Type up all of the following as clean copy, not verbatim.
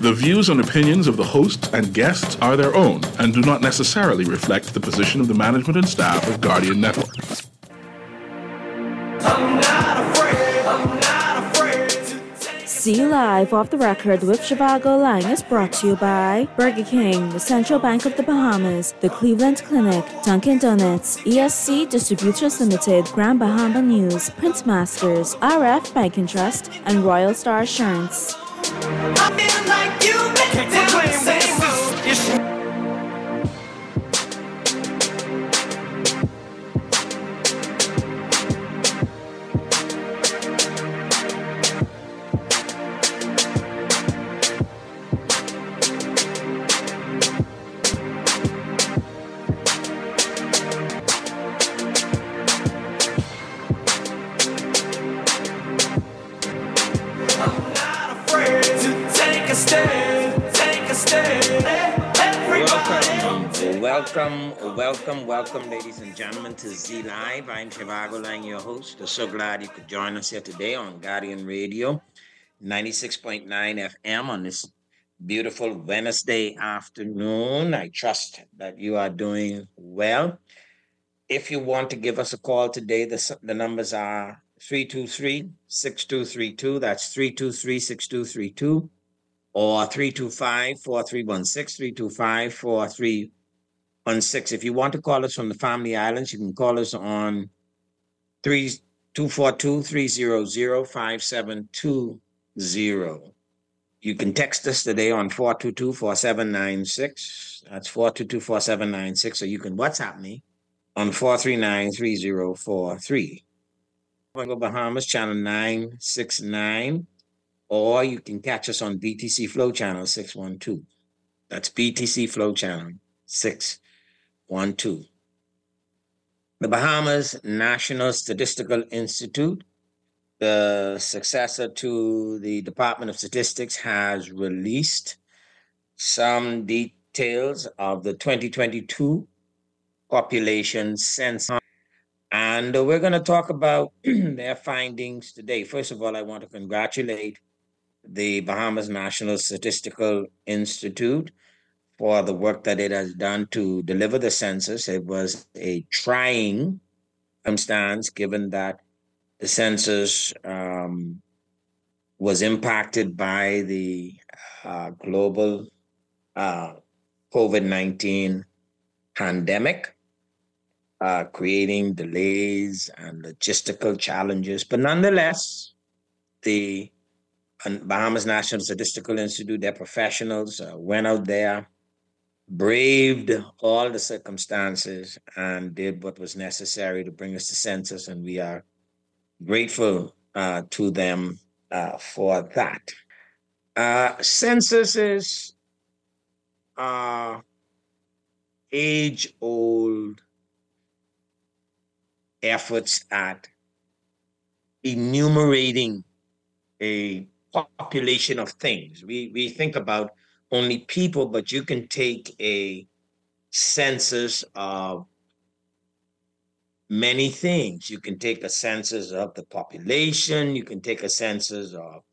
The views and opinions of the hosts and guests are their own and do not necessarily reflect the position of the management and staff of Guardian Network. See Live Off the Record with Zhivargo Laing is brought to you by Burger King, the Central Bank of the Bahamas, the Cleveland Clinic, Dunkin' Donuts, ESC Distributors Limited, Grand Bahama News, Prince Masters, RF Bank and Trust, and Royal Star Assurance. I feel like you've been down the same road. Welcome, ladies and gentlemen, to Z Live. I'm Zhivargo Laing, your host. I'm so glad you could join us here today on Guardian Radio, 96.9 FM on this beautiful Wednesday afternoon. I trust that you are doing well. If you want to give us a call today, the numbers are 323-6232. That's 323-6232 or 325-4316, 325-4316. If you want to call us from the Family Islands, you can call us on 242-300-5720. You can text us today on 422-4796. That's 422-4796. Or you can WhatsApp me on 439-3043. Bahamas, channel 969. Or you can catch us on BTC Flow channel 612. That's BTC Flow channel 612. The Bahamas National Statistical Institute, the successor to the Department of Statistics, has released some details of the 2022 population census. And we're going to talk about their findings today. First of all, I want to congratulate the Bahamas National Statistical Institute for the work that it has done to deliver the census. It was a trying circumstance, given that the census was impacted by the global COVID-19 pandemic, creating delays and logistical challenges. But nonetheless, the Bahamas National Statistical Institute, their professionals went out there, braved all the circumstances, and did what was necessary to bring us the census, and we are grateful to them for that. Censuses are age-old efforts at enumerating a population of things. We think about only people, but you can take a census of many things. You can take a census of the population. You can take a census of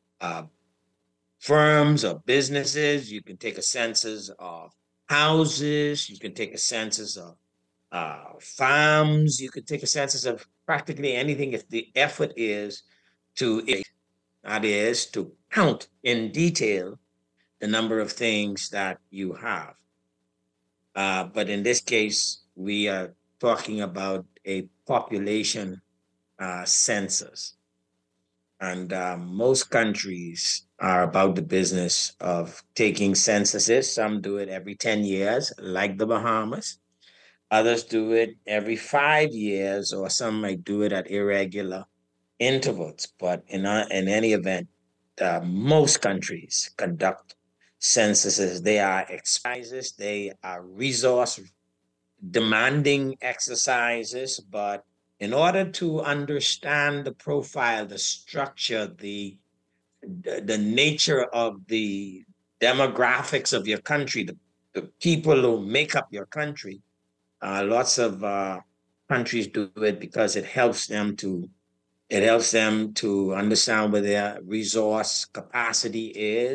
firms or businesses. You can take a census of houses. You can take a census of farms. You could take a census of practically anything if the effort is to count in detail the number of things that you have. But in this case, we are talking about a population census. And most countries are about the business of taking censuses. Some do it every 10 years, like the Bahamas. Others do it every 5 years, or some might do it at irregular intervals. But in any event, most countries conduct censuses. They are exercises, they are resource demanding exercises, but in order to understand the profile, the structure, the nature of the demographics of your country, the people who make up your country, lots of countries do it because it helps them to understand where their resource capacity is.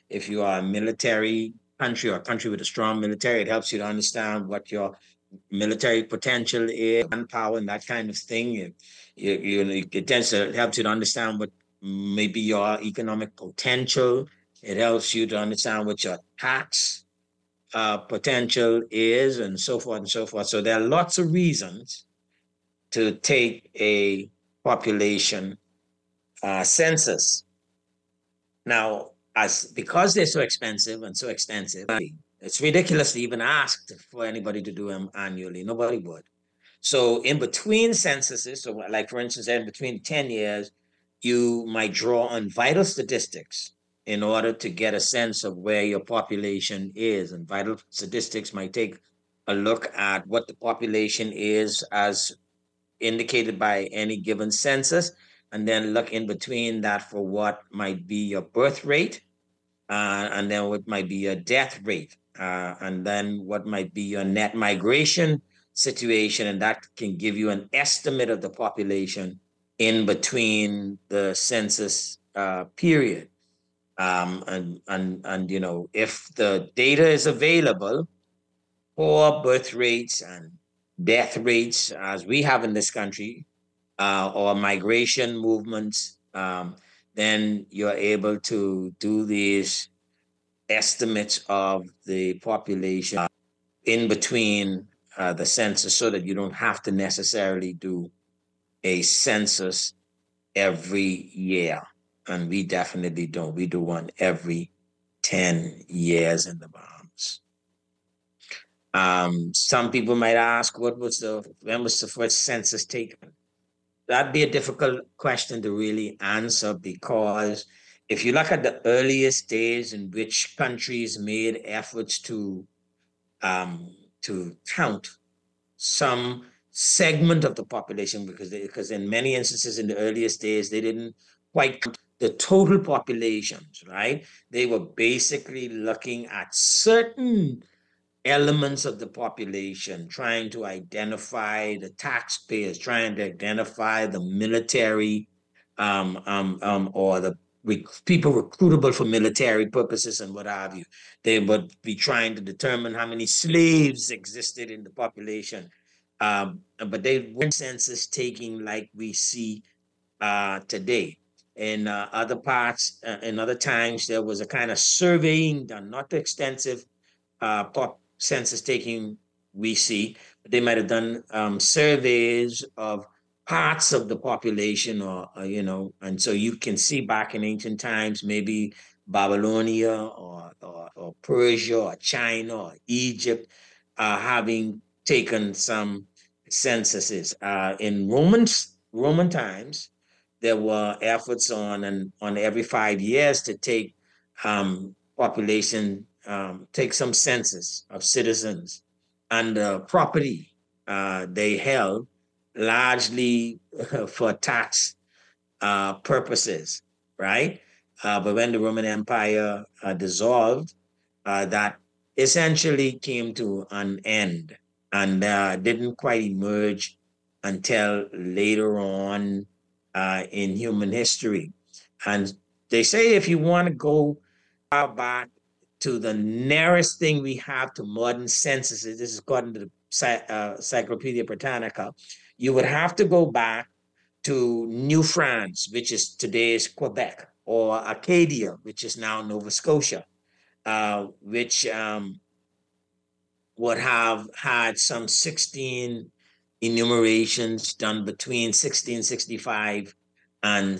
If you are a military country or a country with a strong military, it helps you to understand what your military potential is, manpower, and that kind of thing. It tends to help you to understand what maybe your economic potential. It helps you to understand what your tax potential is, and so forth and so forth. So there are lots of reasons to take a population census. Now, as because they're so expensive and so extensive, it's ridiculous to even ask for anybody to do them annually. Nobody would. So in between censuses, so like for instance, in between 10 years, you might draw on vital statistics in order to get a sense of where your population is. And vital statistics might take a look at what the population is as indicated by any given census, and then look in between that for what might be your birth rate, and then what might be your death rate, and then what might be your net migration situation, and that can give you an estimate of the population in between the census period. And you know, if the data is available for birth rates and death rates, as we have in this country, or migration movements, then you're able to do these estimates of the population in between the census so that you don't have to necessarily do a census every year. And we definitely don't. We do one every 10 years in the Bahamas. Some people might ask, when was the first census taken? That'd be a difficult question to really answer, because if you look at the earliest days in which countries made efforts to count some segment of the population, because in many instances in the earliest days they didn't quite count the total populations, right? They were basically looking at certain elements of the population, trying to identify the taxpayers, trying to identify the military, or the people recruitable for military purposes and what have you. They would be trying to determine how many slaves existed in the population. But they weren't census taking like we see today. In other parts, in other times, there was a kind of surveying done, not extensive census taking we see. They might have done surveys of parts of the population, or you know, and so you can see back in ancient times, maybe Babylonia or Persia or China or Egypt having taken some censuses. In Roman times, there were efforts on every 5 years to take population, take some census of citizens and property they held, largely for tax purposes, right? But when the Roman Empire dissolved, that essentially came to an end, and didn't quite emerge until later on in human history. And they say if you want to go back to the nearest thing we have to modern censuses, this is according to the Encyclopedia Britannica, you would have to go back to New France, which is today's Quebec, or Acadia, which is now Nova Scotia, which would have had some 16 enumerations done between 1665 and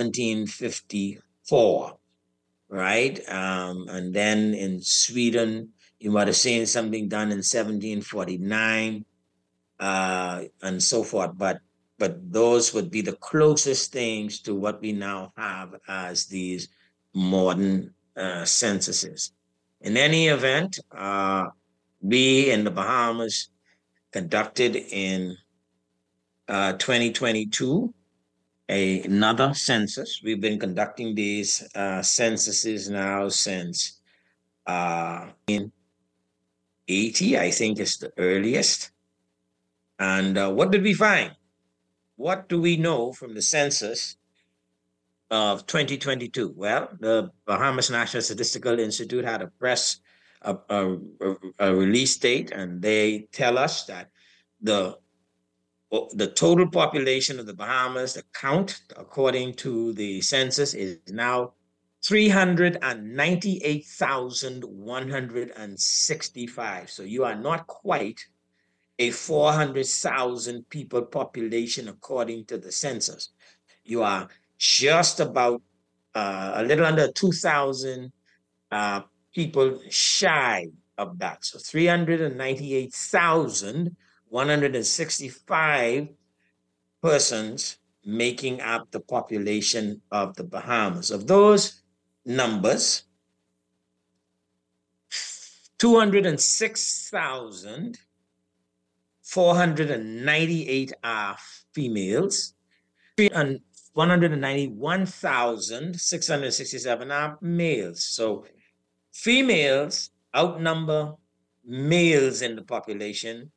1754, right? And then in Sweden, you might have seen something done in 1749, and so forth. But those would be the closest things to what we now have as these modern censuses. In any event, we in the Bahamas conducted in 2022 another census. We've been conducting these censuses now since 1980, I think is the earliest. And what did we find? What do we know from the census of 2022? Well, the Bahamas National Statistical Institute had a release date, and they tell us that the the total population of the Bahamas, the count according to the census, is now 398,165. So you are not quite a 400,000 people population according to the census. You are just about a little under 2,000 uh, people shy of that. So 398,165 persons making up the population of the Bahamas. Of those numbers, 206,498 are females, and 191,667 are males. So females outnumber males in the population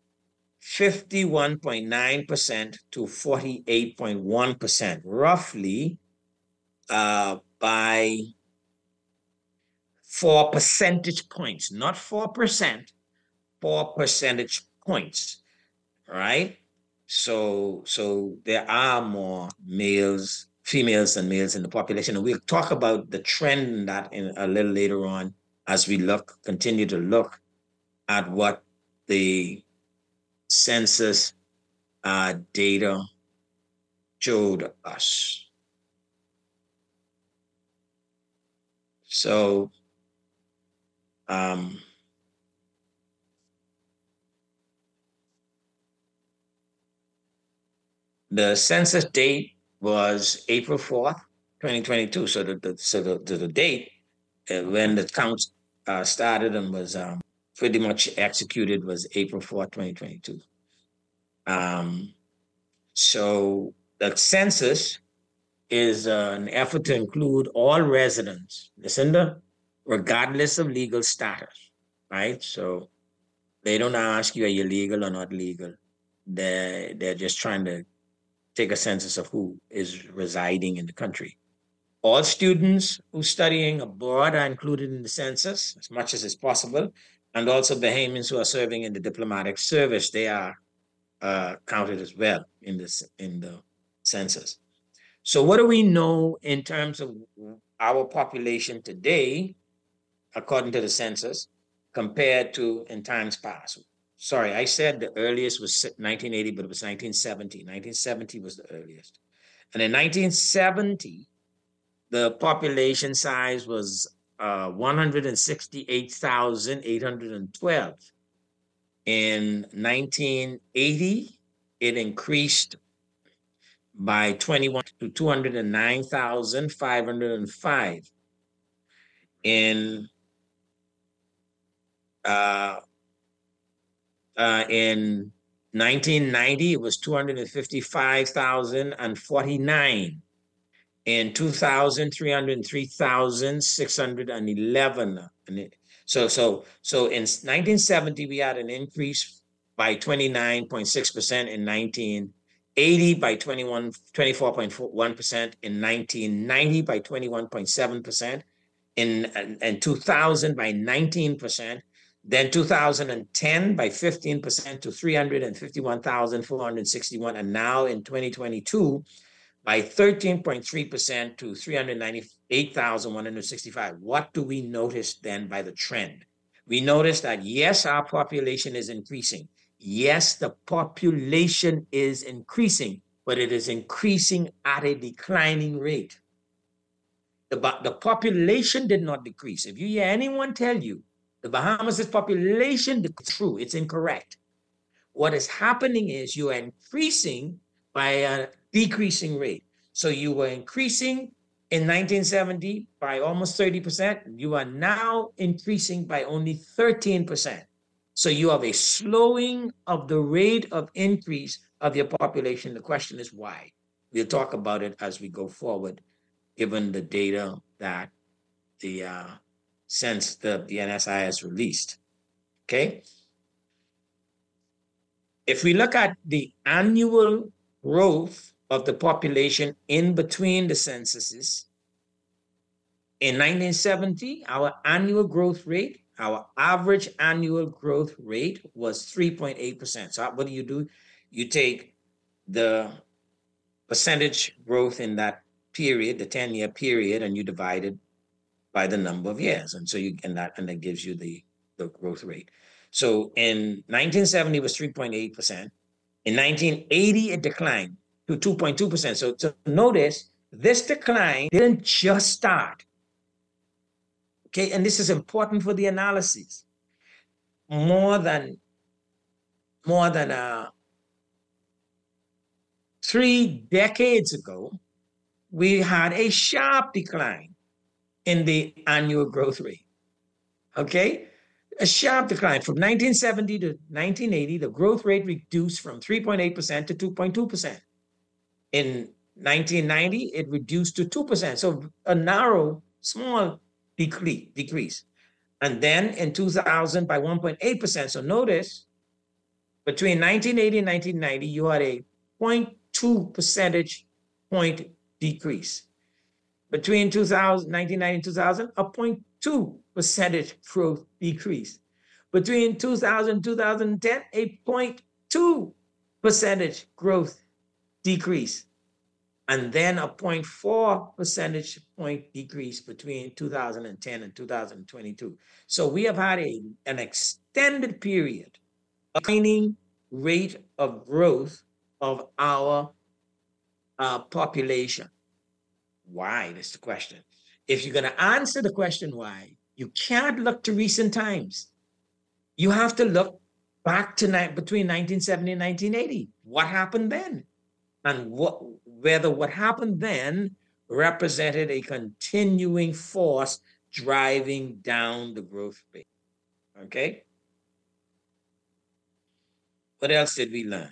51.9% to 48.1%, roughly by 4 percentage points, not 4%, 4 percentage points, right? So there are more females than males in the population. And we'll talk about the trend in that in a little later on as we continue to look at what the census data showed us. So the census date was April 4th, 2022. So the date when the count started and was pretty much executed was April 4th, 2022. So the census is an effort to include all residents, listen, regardless of legal status, right? So they don't ask you, are you legal or not legal? They're just trying to take a census of who is residing in the country. All students who studying abroad are included in the census as much as is possible, and also Bahamians who are serving in the diplomatic service, they are counted as well in the census. So what do we know in terms of our population today, according to the census, compared to in times past? Sorry, I said the earliest was 1980, but it was 1970. 1970 was the earliest. And in 1970, the population size was 168,812. In 1980, it increased by 21 to 209,505. In 1990, it was 255,049. In 2000, 303,611. So in 1970, we had an increase by 29.6%. In 1980 by 24.1%. In 1990 by 21.7%. In 2000 by 19%. Then 2010 by 15% to 351,461. And now in 2022, by 13.3% to 398,165. What do we notice then by the trend? We notice that, yes, our population is increasing. Yes, the population is increasing, but it is increasing at a declining rate. The population did not decrease. If you hear anyone tell you the Bahamas' population decreased, true, it's incorrect. What is happening is you are increasing by a decreasing rate. So you were increasing in 1970 by almost 30%. You are now increasing by only 13%. So you have a slowing of the rate of increase of your population. The question is why? We'll talk about it as we go forward, given the data that the NSI has released. Okay. If we look at the annual growth of the population in between the censuses. In 1970, our annual growth rate, our average annual growth rate was 3.8%. So what do? You take the percentage growth in that period, the 10-year period, and you divide it by the number of years. And so that gives you the growth rate. So in 1970 it was 3.8%. In 1980, it declined to 2.2%. So notice this decline didn't just start. Okay, and this is important for the analysis. More than 3 decades ago, we had a sharp decline in the annual growth rate. Okay, a sharp decline from 1970 to 1980. The growth rate reduced from 3.8% to 2.2%. In 1990, it reduced to 2%. So a narrow, small decrease. And then in 2000 by 1.8%. So notice between 1980 and 1990, you had a 0.2 percentage point decrease. Between 1990 and 2000, a 0.2 percentage growth decrease. Between 2000 and 2010, a 0.2 percentage growth decrease. And then a 0.4 percentage point decrease between 2010 and 2022. So we have had an extended period of declining rate of growth of our population. Why? That's the question. If you're going to answer the question why, you can't look to recent times. You have to look back to between 1970 and 1980. What happened then? And whether what happened then represented a continuing force driving down the growth rate. Okay? What else did we learn?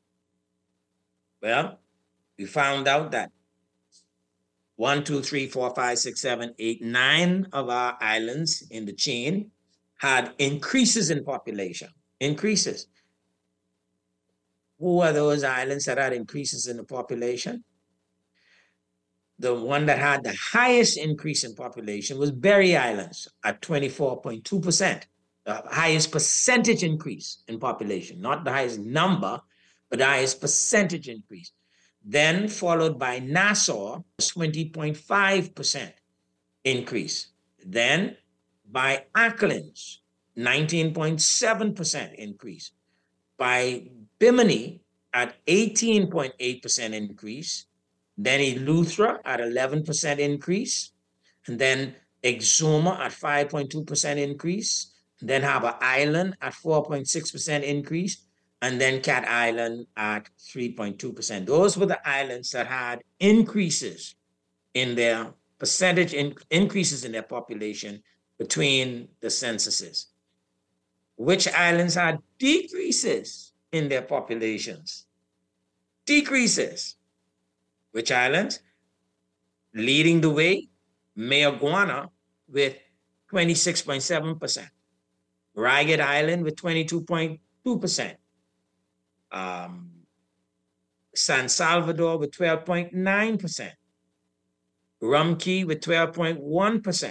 Well, we found out that 1, 2, 3, 4, 5, 6, 7, 8, 9 of our islands in the chain had increases in population. Increases. Who are those islands that had increases in the population? The one that had the highest increase in population was Berry Islands at 24.2%. The highest percentage increase in population, not the highest number, but the highest percentage increase. Then followed by Nassau, 20.5% increase. Then by Acklins, 19.7% increase. By Bimini at 18.8% increase. Then Eleuthera at 11% increase. And then Exuma at 5.2% increase. And then Harbour Island at 4.6% increase. And then Cat Island at 3.2%. Those were the islands that had increases in their percentage increases in their population between the censuses. Which islands had decreases in their populations? Decreases. Which islands? Leading the way, Mayaguana with 26.7%. Ragged Island with 22.2%. San Salvador with 12.9%. Rumkey with 12.1%.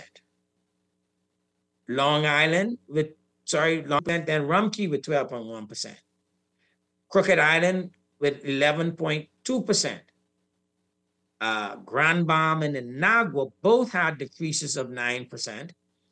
Long Island with, then Rumkey with 12.1%. Crooked Island with 11.2%. Grand Baham and Inagua both had decreases of 9%.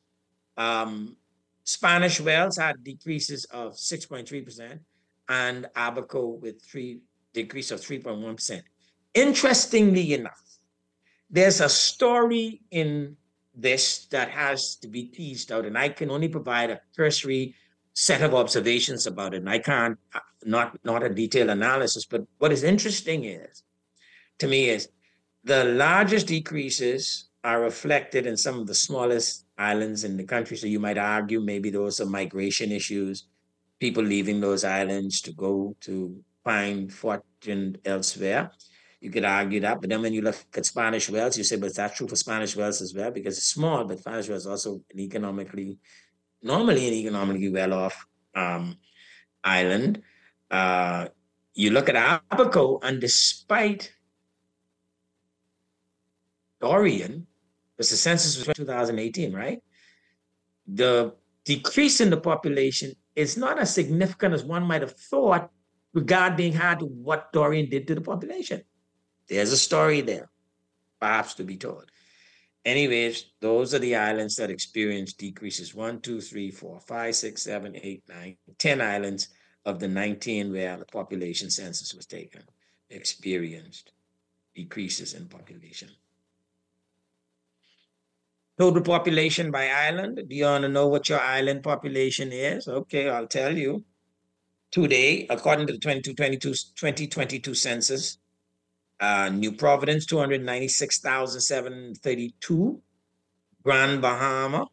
Spanish Wells had decreases of 6.3%, and Abaco with decrease of 3.1%. Interestingly enough, there's a story in this that has to be teased out, and I can only provide a cursory set of observations about it, and I can't, not a detailed analysis, but what is interesting to me is, the largest decreases are reflected in some of the smallest islands in the country. So you might argue maybe those are migration issues, people leaving those islands to go to find fortune elsewhere. You could argue that. But then when you look at Spanish Wells, you say, but that's true for Spanish Wells as well, because it's small, but Spanish Wells is also normally an economically well-off island. You look at Abaco, and despite Dorian, because the census was 2018, right? The decrease in the population is not as significant as one might have thought regarding how to what Dorian did to the population. There's a story there, perhaps to be told. Anyways, those are the islands that experienced decreases. 1, 2, 3, 4, 5, 6, 7, 8, 9, 10 islands of the 19 where the population census was taken experienced decreases in population. Total population by island. Do you want to know what your island population is? Okay, I'll tell you. Today, according to the 2022 census, New Providence, 296,732. Grand Bahama,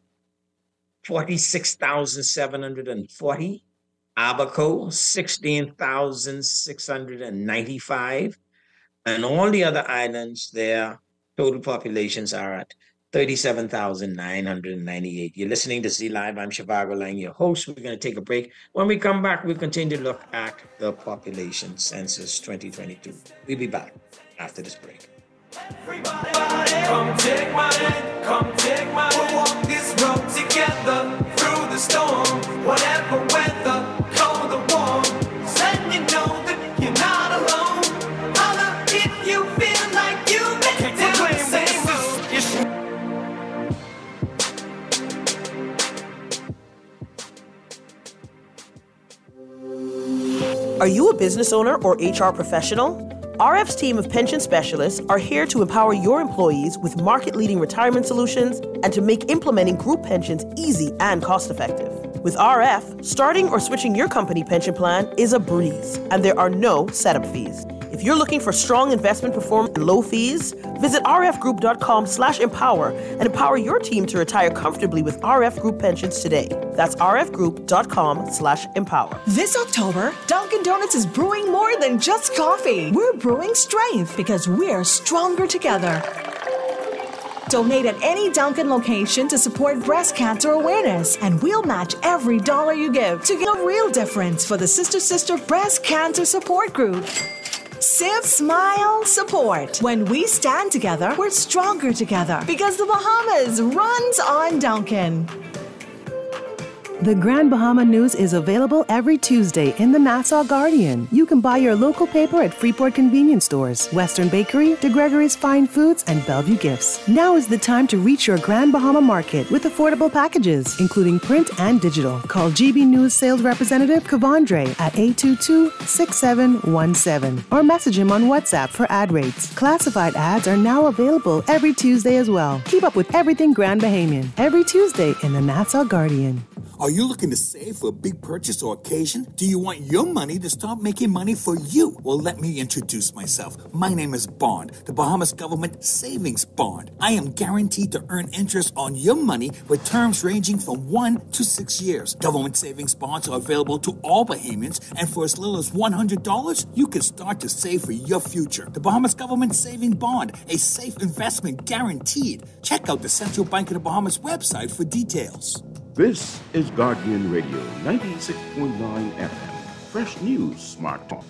46,740. Abaco, 16,695. And all the other islands, their total populations are at 37,998. You're listening to Z Live. I'm Zhivargo Laing, your host. We're going to take a break. When we come back, we'll continue to look at the population census 2022. We'll be back after this break. Everybody, come take my hand, come take my hand. We'll walk this road together through the storm, whatever weather, cold or warm. Just letting you know that you're not alone. Holla if you feel like you make it down the same road. Are you a business owner or HR professional? RF's team of pension specialists are here to empower your employees with market-leading retirement solutions and to make implementing group pensions easy and cost-effective. With RF, starting or switching your company pension plan is a breeze, and there are no setup fees. If you're looking for strong investment performance and low fees, visit rfgroup.com/empower and empower your team to retire comfortably with RF Group pensions today. That's rfgroup.com/empower. This October, Dunkin' Donuts is brewing more than just coffee. We're brewing strength because we're stronger together. Donate at any Dunkin' location to support breast cancer awareness, and we'll match every dollar you give to get a real difference for the Sister Breast Cancer Support Group. Sip, smile, support. When we stand together, we're stronger together because the Bahamas runs on Dunkin'. The Grand Bahama News is available every Tuesday in the Nassau Guardian. You can buy your local paper at Freeport convenience stores, Western Bakery, De Gregory's Fine Foods, and Bellevue Gifts. Now is the time to reach your Grand Bahama market with affordable packages, including print and digital. Call GB News sales representative Kavandre at 822-6717 or message him on WhatsApp for ad rates. Classified ads are now available every Tuesday as well. Keep up with everything Grand Bahamian every Tuesday in the Nassau Guardian. Are you looking to save for a big purchase or occasion? Do you want your money to start making money for you? Well, let me introduce myself. My name is Bond, the Bahamas Government Savings Bond. I am guaranteed to earn interest on your money with terms ranging from 1 to 6 years. Government savings bonds are available to all Bahamians, and for as little as $100, you can start to save for your future. The Bahamas Government Saving Bond, a safe investment guaranteed. Check out the Central Bank of the Bahamas website for details. This is Guardian Radio 96.9 FM. Fresh news, smart talk.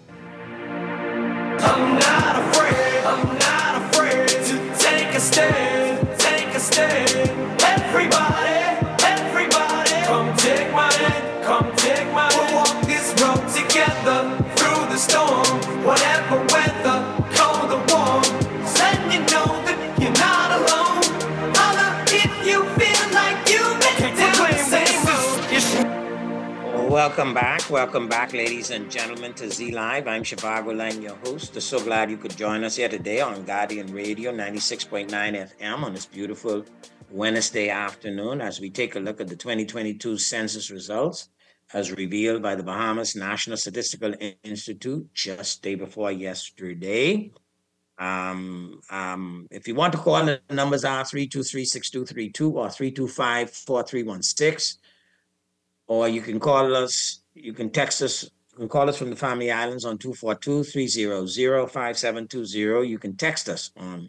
I'm not afraid to take a stand, take a stand. Everybody, come take my hand, come take my hand. We'll walk this road together through the storm, whatever weather, cold or warm. Just letting you know that you're not alone. Holla if you feel like you make it down the same road. Welcome back, ladies and gentlemen, to Z Live. I'm Zhivargo Laing, your host. So glad you could join us here today on Guardian Radio 96.9 FM on this beautiful Wednesday afternoon as we take a look at the 2022 census results as revealed by the Bahamas National Statistical Institute just day before yesterday. If you want to call, the numbers are 323-6232 or 325-4316. Or you can call us, you can text us, you can call us from the Family Islands on 242-300-5720. You can text us on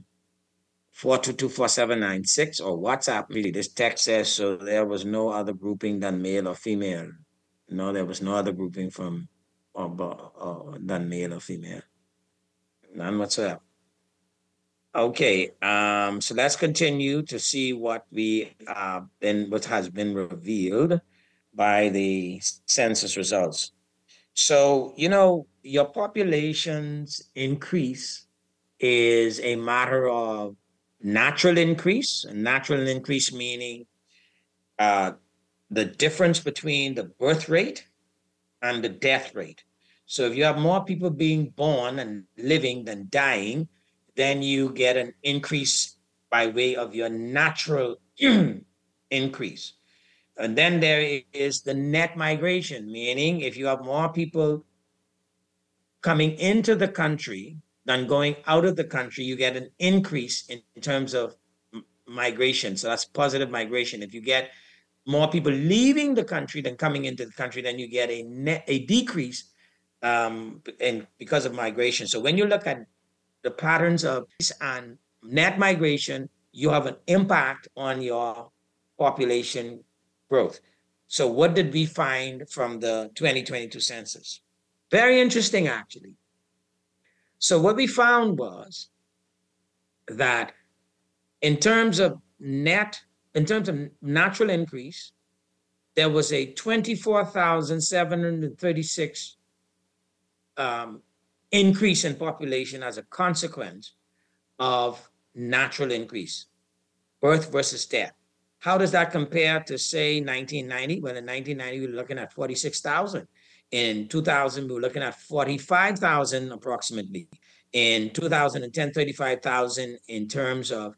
422-4796 or WhatsApp me. This text says, so there was no other grouping than male or female. No, there was no other grouping than male or female. None whatsoever. Okay, so let's continue to see what what has been revealed by the census results. So, your population's increase is a matter of natural increase. Natural increase meaning uh, the difference between the birth rate and the death rate. So if you have more people being born and living than dying, then you get an increase by way of your natural increase. And then there is the net migration, meaning if you have more people coming into the country than going out of the country, you get an increase in terms of migration. So that's positive migration. If you get more people leaving the country than coming into the country, then you get a decrease and because of migration. So when you look at the patterns of and net migration, you have an impact on your population growth. So what did we find from the 2022 census? Very interesting, actually. So what we found was that in terms of natural increase, there was a 24,736 increase in population as a consequence of natural increase, birth versus death. How does that compare to, say, 1990? Well, in 1990, we were looking at 46,000. In 2000, we were looking at 45,000 approximately. In 2010, 35,000 in terms of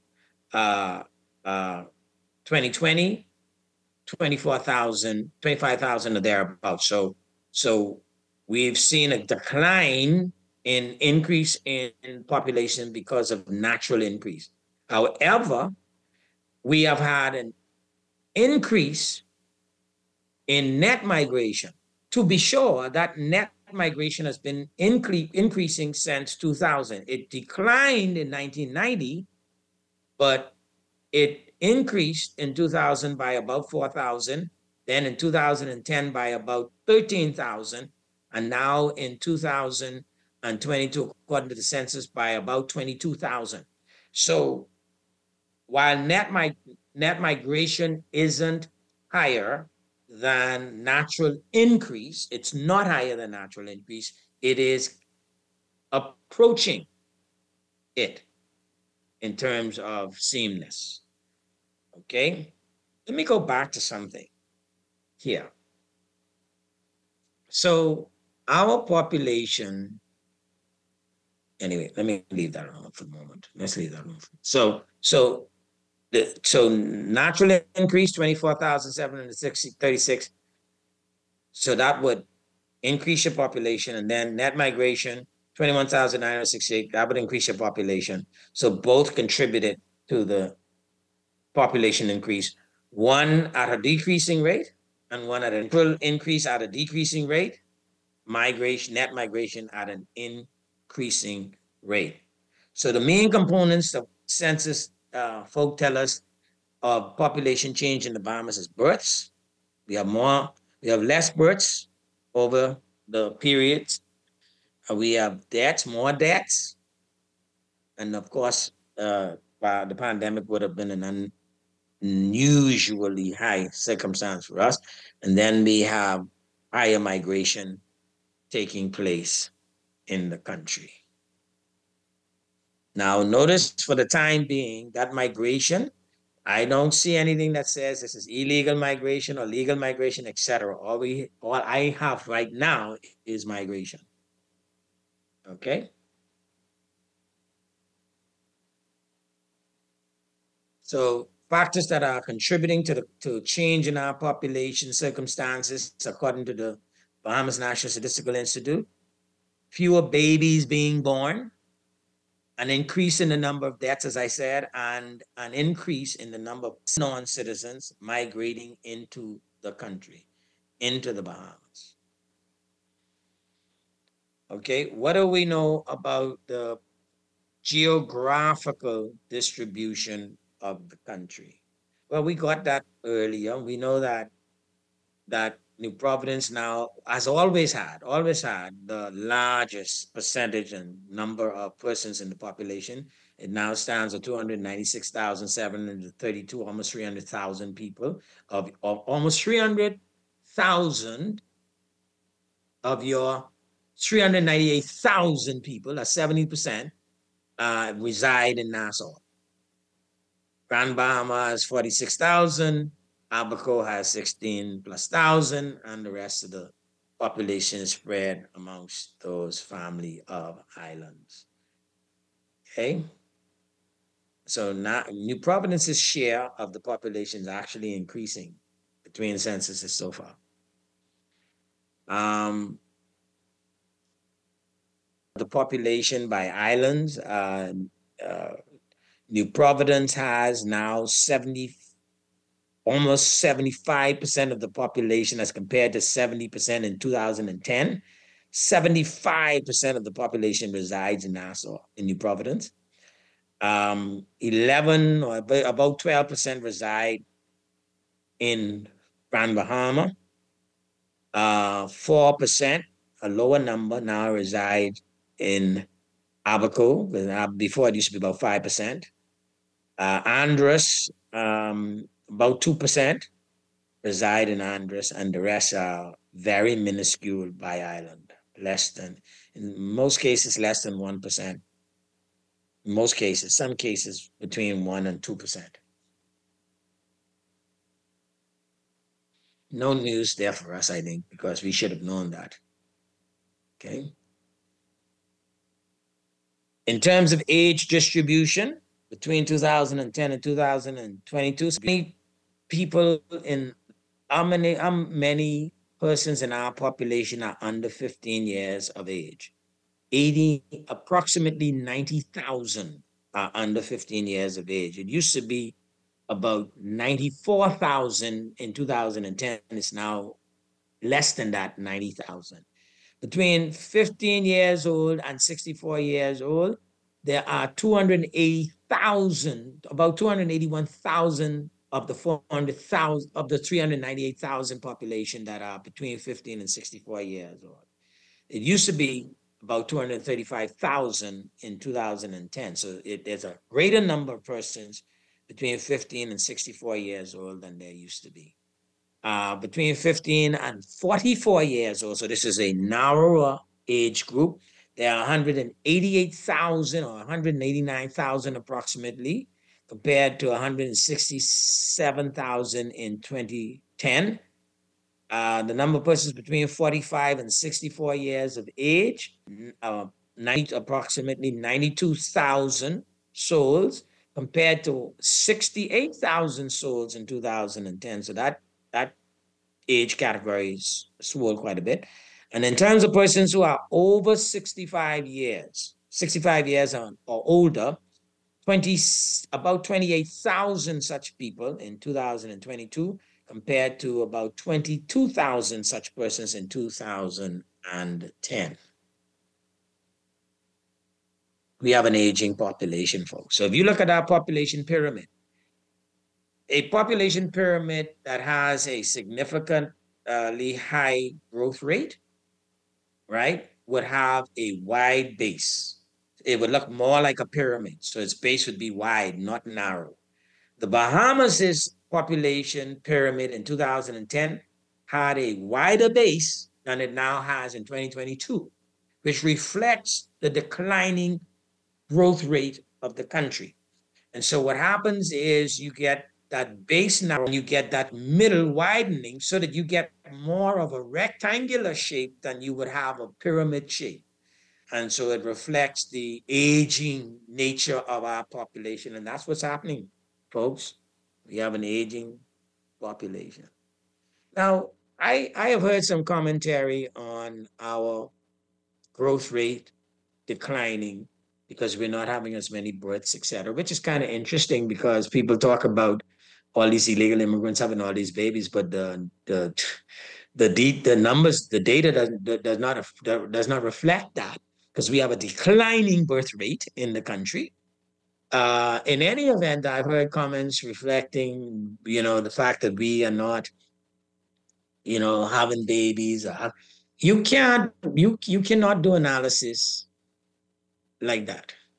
2020, 24,000, 25,000 or thereabouts. So we've seen a decline in increase in population because of natural increase. However, we have had an increase in net migration. To be sure, that net migration has been increasing since 2000. It declined in 1990, but it increased in 2000 by about 4,000, then in 2010 by about 13,000, and now in 2022, according to the census, by about 22,000. So while net migration isn't higher than natural increase, it's not higher than natural increase, it is approaching it in terms of sameness. Okay, let me go back to something here. So our population, anyway, let me leave that alone for the moment. Let's leave that alone. So natural increase 24,736. So that would increase your population, and then net migration 21,968. That would increase your population. So both contributed to the population increase, one at a decreasing rate and one at an increase at a decreasing rate, net migration at an increasing rate. So the main components of census folk tell us of population change in the Bahamas is births. We have less births over the periods. We have deaths, more deaths. And of course, the pandemic would have been an unusually high circumstance for us. And then we have higher migration taking place in the country. Now, notice for the time being, that migration, I don't see anything that says this is illegal migration or legal migration, etc. All I have right now is migration. Okay? So factors that are contributing to change in our population circumstances, according to the Bahamas National Statistical Institute: fewer babies being born, an increase in the number of deaths, as I said, and an increase in the number of non-citizens migrating into the country, into the Bahamas. Okay, what do we know about the geographical distribution of the country? Well, we got that earlier. We know that New Providence now has always had the largest percentage and number of persons in the population. It now stands at 296,732, almost 300,000 people. Of almost 300,000 of your 398,000 people, that's 70%, reside in Nassau. Grand Bahama has 46,000, Abaco has 16 plus thousand, and the rest of the population is spread amongst those family of islands. Okay? So now New Providence's share of the population is actually increasing between censuses so far. The population by islands, New Providence has now almost 75% of the population as compared to 70% in 2010. 75% of the population resides in Nassau, in New Providence. 11 or about 12% reside in Grand Bahama. 4%, a lower number, now reside in Abaco. Before it used to be about 5%. Andros, about 2% reside in Andros, and the rest are very minuscule by island, less than, in most cases, less than 1%. In most cases, some cases between 1 and 2%. No news there for us, I think, because we should have known that. Okay. In terms of age distribution, between 2010 and 2022, people in how many persons in our population are under 15 years of age? Approximately 90,000 are under 15 years of age. It used to be about 94,000 in 2010. It's now less than that, 90,000. Between 15 years old and 64 years old, there are 280,000, about 281,000 of the 400,000 of the 398,000 population that are between 15 and 64 years old. It used to be about 235,000 in 2010. So there's a greater number of persons between 15 and 64 years old than there used to be. Between 15 and 44 years old, so this is a narrower age group, there are 188,000 or 189,000 approximately, compared to 167,000 in 2010. The number of persons between 45 and 64 years of age, approximately 92,000 souls, compared to 68,000 souls in 2010. So that age categories swell quite a bit. And in terms of persons who are over 65 years or older, about 28,000 such people in 2022, compared to about 22,000 such persons in 2010. We have an aging population, folks. So if you look at our population pyramid, a population pyramid that has a significantly high growth rate, right, would have a wide base. It would look more like a pyramid. So its base would be wide, not narrow. The Bahamas' population pyramid in 2010 had a wider base than it now has in 2022, which reflects the declining growth rate of the country. And so what happens is you get that base narrow and you get that middle widening so that you get more of a rectangular shape than you would have a pyramid shape. And so it reflects the aging nature of our population. And that's what's happening, folks. We have an aging population. Now, I have heard some commentary on our growth rate declining because we're not having as many births, et cetera, which is kind of interesting because people talk about all these illegal immigrants having all these babies, but the numbers, the data does not reflect that, because we have a declining birth rate in the country. In any event, I've heard comments reflecting, the fact that we are not, having babies. You cannot do analysis like that.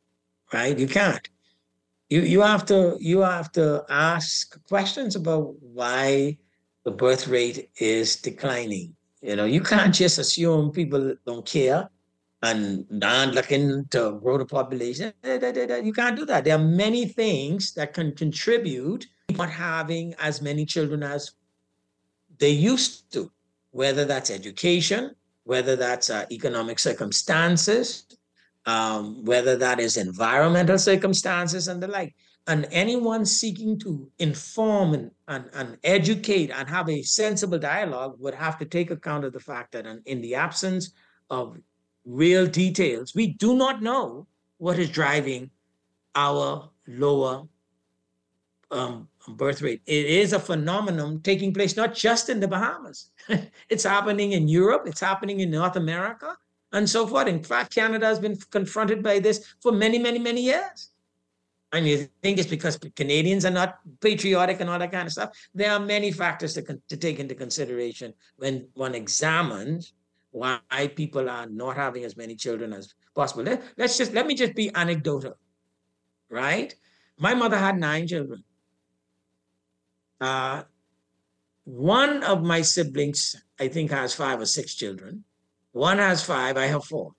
right? You can't. You have to ask questions about why the birth rate is declining. You can't just assume people don't care and not looking to grow the population. You can't do that. There are many things that can contribute to not having as many children as they used to, whether that's education, whether that's economic circumstances, whether that is environmental circumstances and the like. And anyone seeking to inform and educate and have a sensible dialogue would have to take account of the fact that in the absence of real details, we do not know what is driving our lower birth rate. It is a phenomenon taking place not just in the Bahamas. It's happening in Europe, it's happening in North America, and so forth. In fact, Canada has been confronted by this for many, many, many years. And you think it's because Canadians are not patriotic and all that kind of stuff. There are many factors to take into consideration when one examines why people are not having as many children as possible. Let me just be anecdotal, right? My mother had 9 children. One of my siblings, I think, has 5 or 6 children. One has 5, I have 4.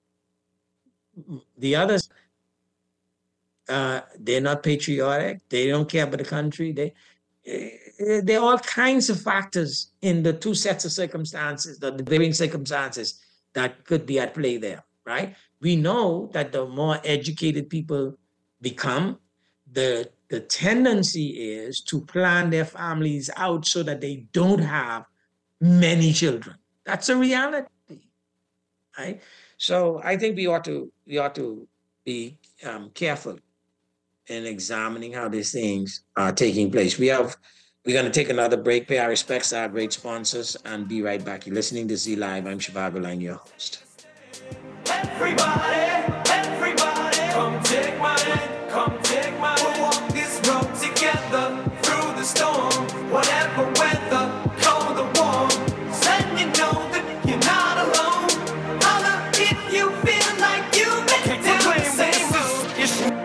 The others, they're not patriotic. They don't care about the country. There are all kinds of factors in the 2 sets of circumstances, the varying circumstances that could be at play there, right? We know that the more educated people become, the tendency is to plan their families out so that they don't have many children. That's a reality, right? So I think we ought to be careful in examining how these things are taking place. We're going to take another break, pay our respects to our great sponsors, and be right back. You're listening to Z Live. I'm Zhivargo, Laing, your host. Everybody, come take my hand, come take my hand. We'll walk this road together through the storm, whatever weather, cold or warm. Let you know that you're not alone. Holla if you feel like you make it down the same road.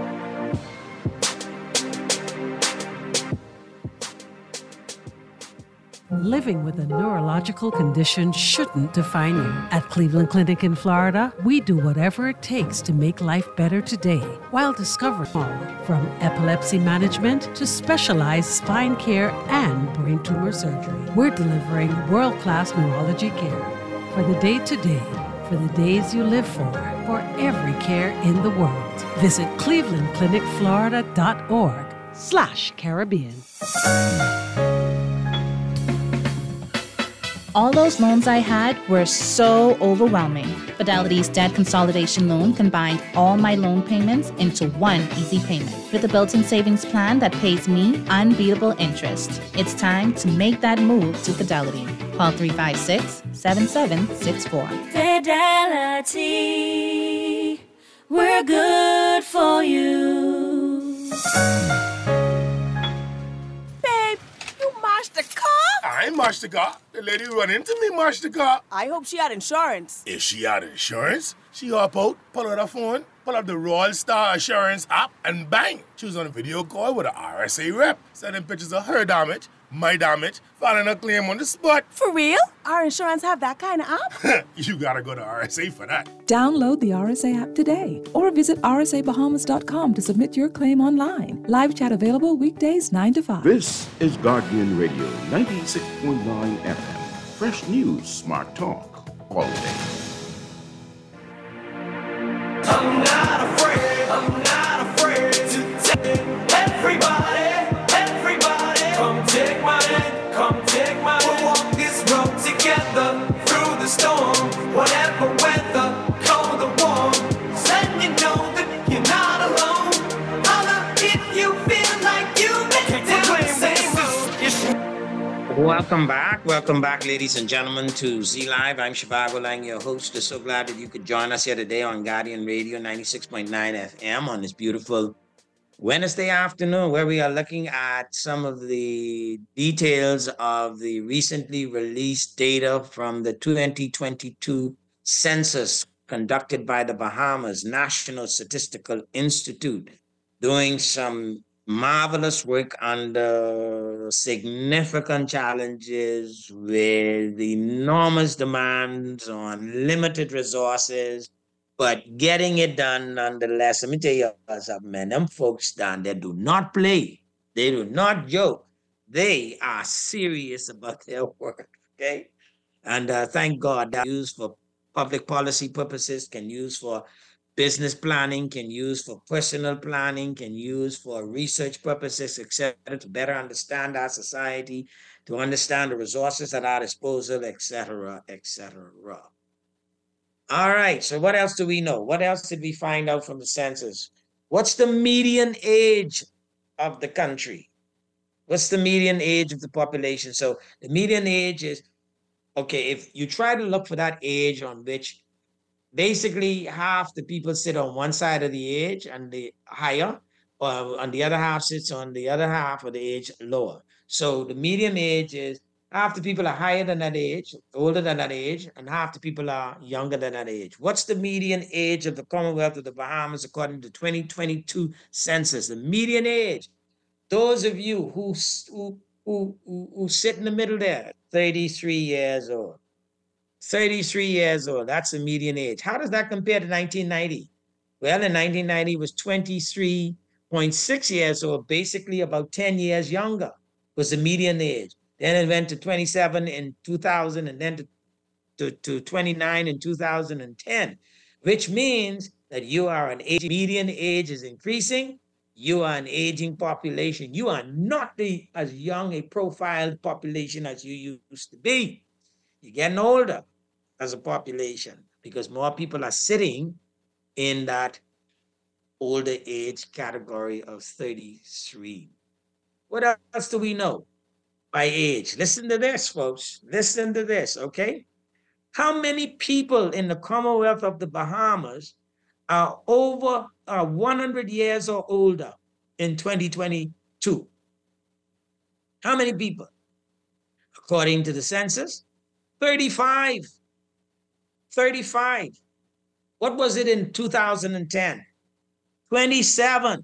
Living with a neurological condition shouldn't define you. At Cleveland Clinic in Florida, we do whatever it takes to make life better today while discovering all from epilepsy management to specialized spine care and brain tumor surgery. We're delivering world-class neurology care for the day-to-day, for the days you live for every care in the world. Visit clevelandclinicflorida.org/Caribbean. All those loans I had were so overwhelming. Fidelity's debt consolidation loan combined all my loan payments into one easy payment with a built-in savings plan that pays me unbeatable interest. It's time to make that move to Fidelity. Call 356-7764. Fidelity, we're good for you. Babe, you mashed the car? I mashed the car. The lady run into me, mashed the car. I hope she had insurance. If she had insurance, she hop out, pull out her phone, pull up the Royal Star Assurance app, and bang! She was on a video call with an RSA rep, sending pictures of her damage, my damage, filing a claim on the spot. For real? Our insurance have that kind of app? You gotta go to RSA for that. Download the RSA app today or visit rsabahamas.com to submit your claim online. Live chat available weekdays 9 to 5. This is Guardian Radio 96.9 FM. Fresh news, smart talk, all day. I'm not afraid to take everybody, come take my hand, we'll walk this road together through the storm, whatever weather, cold or warm. Let you know that you're not alone. Holla if you feel like you make it down the same road. Welcome back, ladies and gentlemen, to Z Live. I'm Zhivargo, Laing, your host. We're so glad that you could join us here today on Guardian Radio 96.9 FM on this beautiful Wednesday afternoon, where we are looking at some of the details of the recently released data from the 2022 census conducted by the Bahamas National Statistical Institute, doing some marvelous work under significant challenges with enormous demands on limited resources, but getting it done nonetheless. Let me tell you something, man. Them folks down there do not play. They do not joke. They are serious about their work, okay? And thank God that used for public policy purposes, can use for business planning, can use for personal planning, can use for research purposes, etc., to better understand our society, to understand the resources at our disposal, etc., etc. All right, so what else do we know? What else did we find out from the census? What's the median age of the country? What's the median age of the population? So the median age is, okay, if you try to look for that age on which basically half the people sit on one side of the age and the higher, or on the other half sits on the other half of the age lower. So the median age is half the people are higher than that age, older than that age, and half the people are younger than that age. What's the median age of the Commonwealth of the Bahamas according to the 2022 census? The median age. Those of you who sit in the middle there, 33 years old. 33 years old, that's the median age. How does that compare to 1990? Well, in 1990, it was 23.6 years old, basically about 10 years younger was the median age. Then it went to 27 in 2000 and then to 29 in 2010, which means that you are an age, median age is increasing. You are an aging population. You are not as young a profiled population as you used to be. You're getting older as a population because more people are sitting in that older age category of 33. What else do we know by age? Listen to this, folks. Listen to this, okay? How many people in the Commonwealth of the Bahamas are over 100 years or older in 2022? How many people? According to the census, 35. 35. What was it in 2010? 27.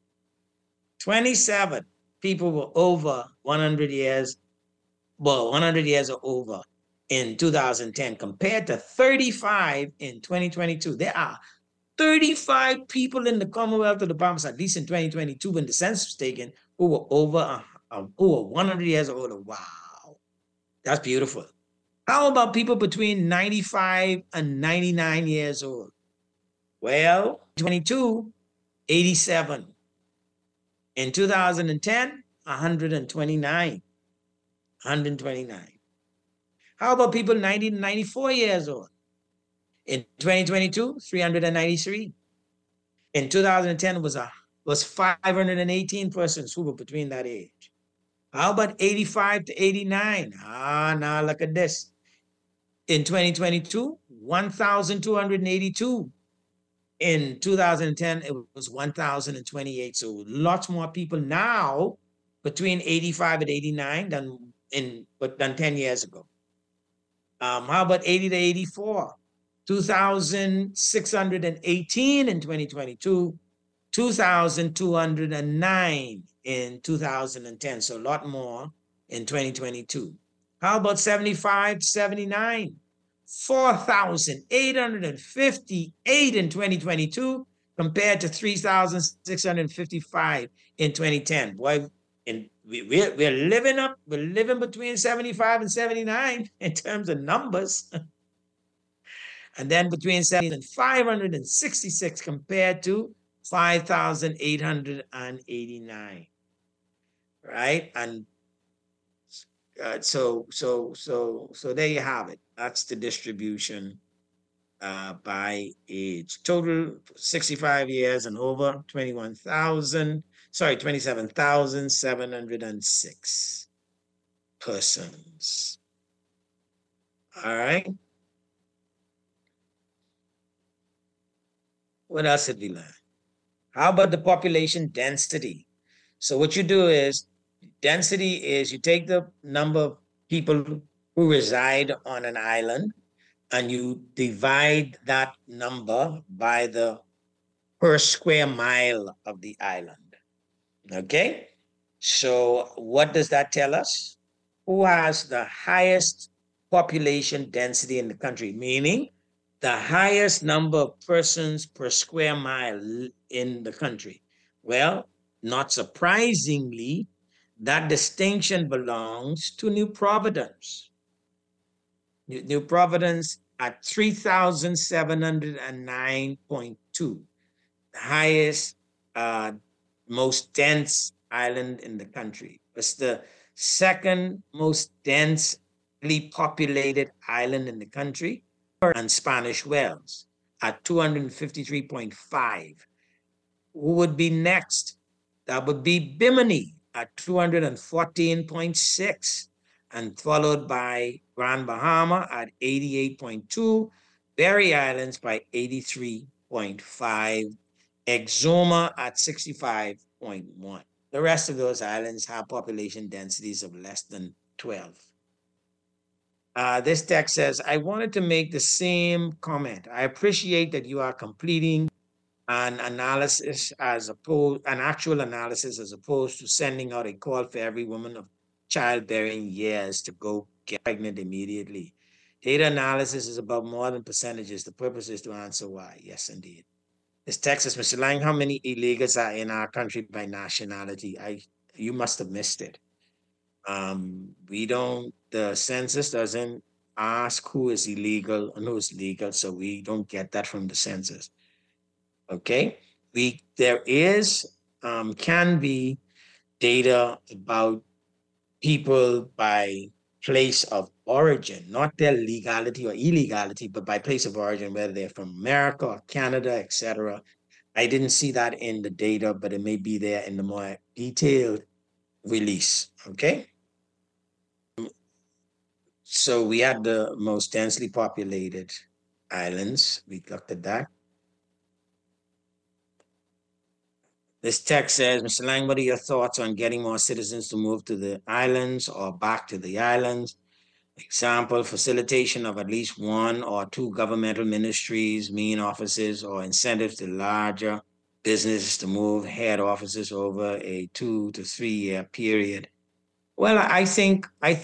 27 people were over 100 years, well, 100 years or over in 2010 compared to 35 in 2022. There are 35 people in the Commonwealth of the Bahamas, at least in 2022 when the census was taken, who were over 100 years or older. Wow, that's beautiful. How about people between 95 and 99 years old? Well, 22, 87. In 2010, 129. 129. How about people 90 to 94 years old? In 2022, 393. In 2010, it was 518 persons who were between that age. How about 85 to 89? Now look at this. In 2022, 1,282. In 2010, it was 1,028. So lots more people now between 85 and 89 than 10 years ago. How about 80 to 84? 2,618 in 2022, 2,209 in 2010. So a lot more in 2022. How about 75 to 79? 4,858 in 2022 compared to 3,655 in 2010. Boy, we're living between 75 and 79 in terms of numbers. And then between 70 and 566 compared to 5,889. Right? And so there you have it. That's the distribution by age. Total 65 years and over, 27,706 persons. All right. What else did we learn? How about the population density? So what you do is, density is you take the number of people who reside on an island and you divide that number by the per square mile of the island. Okay? So what does that tell us? Who has the highest population density in the country? Meaning the highest number of persons per square mile in the country. Well, not surprisingly, that distinction belongs to New Providence. New Providence at 3,709.2, the highest, most dense island in the country. It's the second most densely populated island in the country, and Spanish Wells at 253.5. Who would be next? That would be Bimini at 214.6, and followed by Grand Bahama at 88.2, Berry Islands by 83.5, Exuma at 65.1. The rest of those islands have population densities of less than 12. This text says, I wanted to make the same comment. I appreciate that you are completing an actual analysis as opposed to sending out a call for every woman of childbearing years to go get pregnant immediately. Data analysis is about more than percentages. The purpose is to answer why. Yes, indeed. This text says, Mr. Laing, how many illegals are in our country by nationality? You must have missed it. The census doesn't ask who is illegal and who is legal, so we don't get that from the census. Okay, there can be data about people by place of origin, not their legality or illegality, but by place of origin, whether they're from America or Canada, etc. I didn't see that in the data, but it may be there in the more detailed release. Okay. So we had the most densely populated islands. We looked at that. This text says, Mr. Laing, what are your thoughts on getting more citizens to move to the islands or back to the islands? Example, facilitation of at least one or two governmental ministries, main offices, or incentives to larger businesses to move head offices over a 2 to 3 year period. Well, I think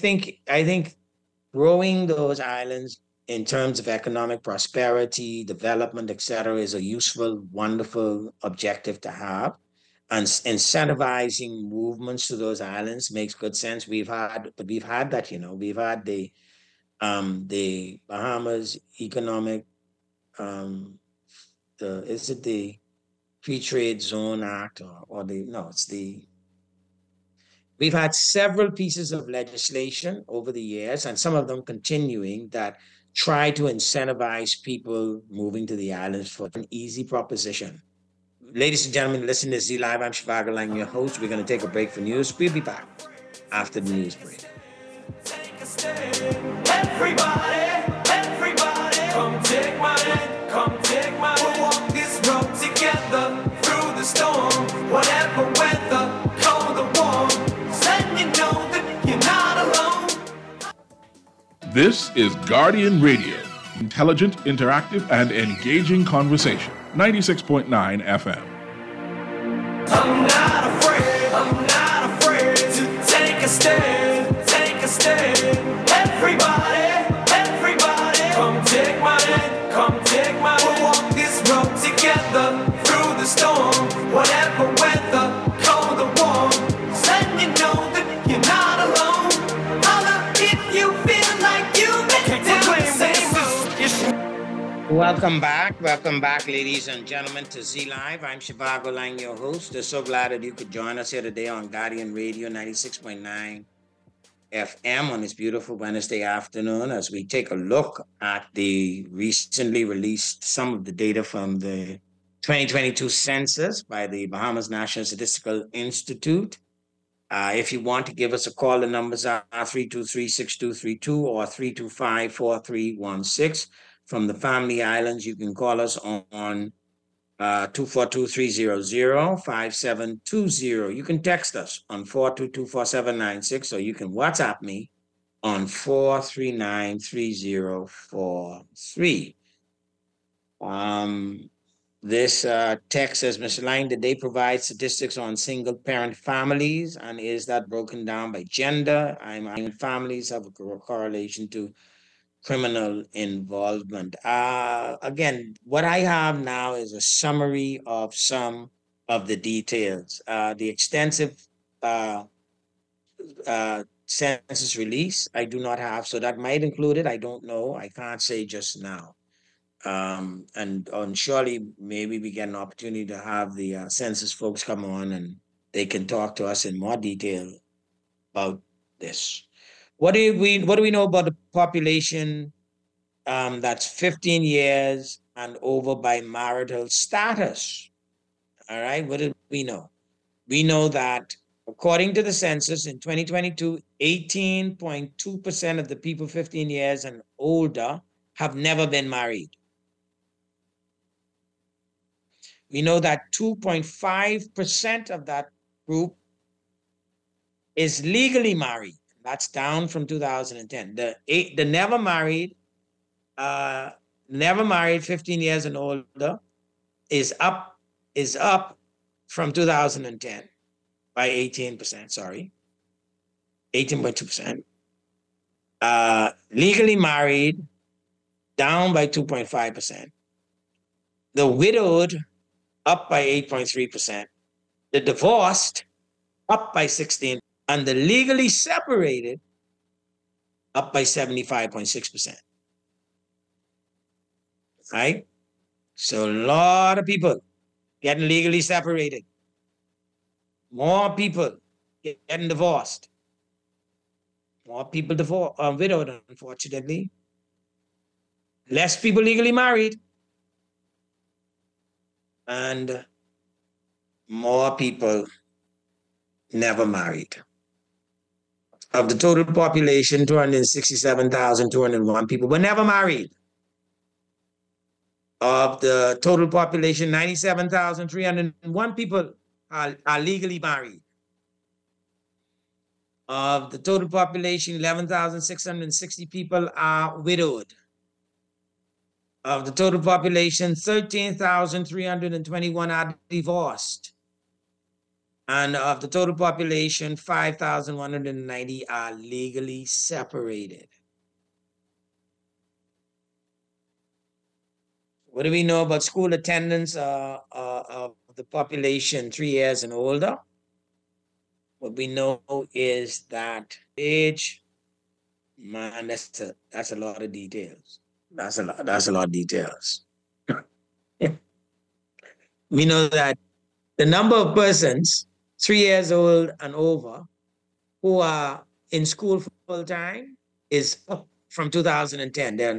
growing those islands in terms of economic prosperity, development, etc., is a useful, wonderful objective to have. And incentivizing movements to those islands makes good sense. We've had that, we've had the Bahamas economic, is it the Free Trade Zone Act we've had several pieces of legislation over the years, and some of them continuing, that try to incentivize people moving to the islands for an easy proposition. Ladies and gentlemen, listen to Z Live. I'm Zhivargo Laing, your host. We're going to take a break for news. We'll be back after the news break. Everybody, come take my hand, come take my hand. We'll walk this road together through the storm, whatever weather, cold or warm. Letting you know that you're not alone. This is Guardian Radio, intelligent, interactive, and engaging conversation. 96.9 FM. I'm not afraid to take a stand, Everybody, come take my hand, We'll walk this road together through the storm, whatever weather, cold or warm. Letting you know that you're not alone. Holla if you feel like you make it down the same road. Welcome back, ladies and gentlemen, to Z Live. I'm Zhivargo Laing, your host. We're so glad that you could join us here today on Guardian Radio 96.9 FM on this beautiful Wednesday afternoon as we take a look at the recently released some of the data from the 2022 census by the Bahamas National Statistical Institute. If you want to give us a call, the numbers are 323-6232 or 325-4316. From the Family Islands, you can call us on 242-300-5720. You can text us on 422-4796, or you can WhatsApp me on 4393043. This text says, Mr. Laing, did they provide statistics on single-parent families, and is that broken down by gender? I'm families have a correlation to criminal involvement. Again, what I have now is a summary of some of the details. The extensive census release, I do not have, so that might include it. I don't know. I can't say just now. And surely maybe we get an opportunity to have the census folks come on and they can talk to us in more detail about this. What do we know about the population that's 15 years and over by marital status? All right, what do we know? We know that according to the census in 2022, 18.2% of the people 15 years and older have never been married. We know that 2.5% of that group is legally married. That's down from 2010. The never married 15 years and older is up from 2010 by 18%, sorry, 18.2%. Legally married down by 2.5%. The widowed up by 8.3%. The divorced up by 16%. And the legally separated up by 75.6%. Right? So a lot of people getting legally separated. More people getting divorced. More people widowed, unfortunately. Less people legally married. And more people never married. Of the total population, 267,201 people were never married. Of the total population, 97,301 people are legally married. Of the total population, 11,660 people are widowed. Of the total population, 13,321 are divorced. And of the total population, 5,190 are legally separated. What do we know about school attendance of the population 3 years and older? What we know is that age, man, that's a lot of details. That's a lot of details. We know that the number of persons 3 years old and over who are in school full time is up from 2010. There are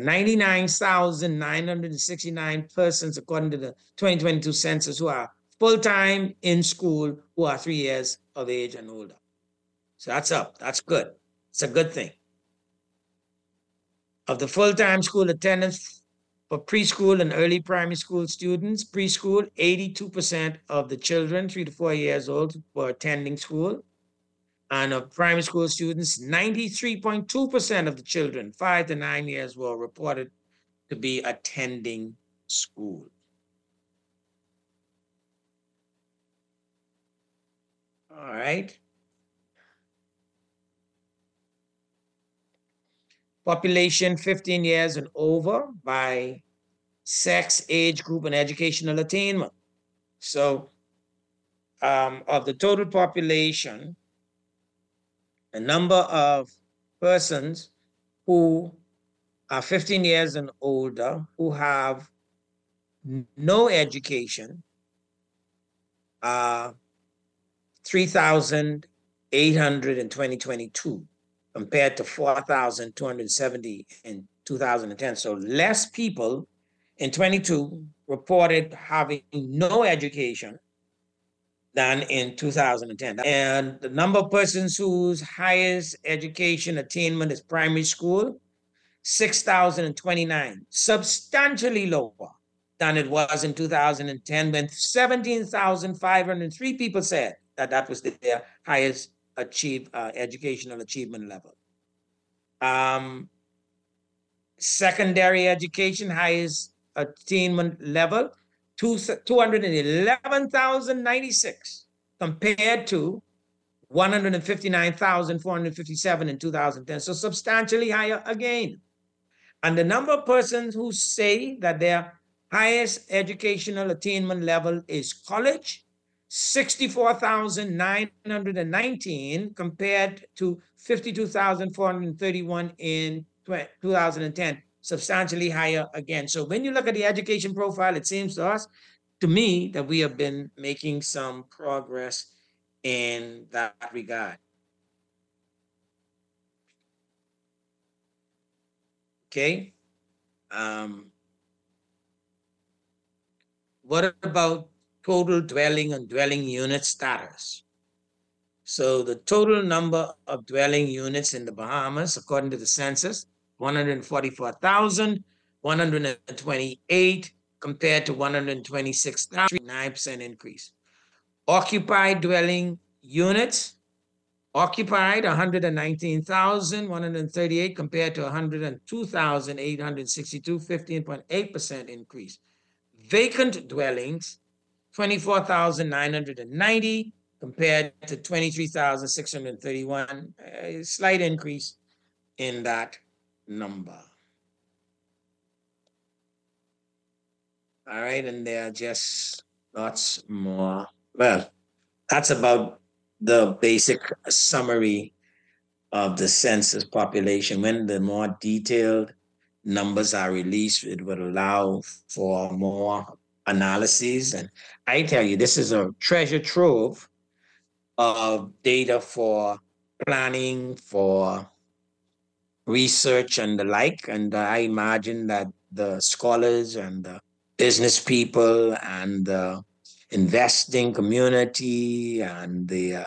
99,969 persons, according to the 2022 census, who are full-time in school who are 3 years of age and older. So that's up. That's good. It's a good thing. Of the full-time school attendance for preschool and early primary school students, preschool, 82% of the children 3 to 4 years old were attending school. And of primary school students, 93.2% of the children 5 to 9 years were reported to be attending school. All right. Population 15 years and over by sex, age group, and educational attainment. So of the total population, the number of persons who are 15 years and older who have no education are 3,800 in 2022 compared to 4,270 in 2010. So less people in 22 reported having no education than in 2010. And the number of persons whose highest education attainment is primary school, 6,029, substantially lower than it was in 2010, when 17,503 people said that that was their highest educational achievement level. Secondary education, highest attainment level, 211,096 compared to 159,457 in 2010. So substantially higher again. And the number of persons who say that their highest educational attainment level is college, 64,919 compared to 52,431 in 2010, substantially higher again. So when you look at the education profile, it seems to me, that we have been making some progress in that regard. Okay. What about total dwelling and dwelling unit status? So the total number of dwelling units in the Bahamas, according to the census, 144,128 compared to 126,000, 9% increase. Occupied dwelling units, occupied 119,138 compared to 102,862, 15.8% increase. Vacant dwellings, 24,990 compared to 23,631, a slight increase in that number. All right, and there are just lots more. Well, that's about the basic summary of the census population. When the more detailed numbers are released, it would allow for more analyses. And I tell you, this is a treasure trove of data for planning, for research and the like. And I imagine that the scholars and the business people and the investing community and the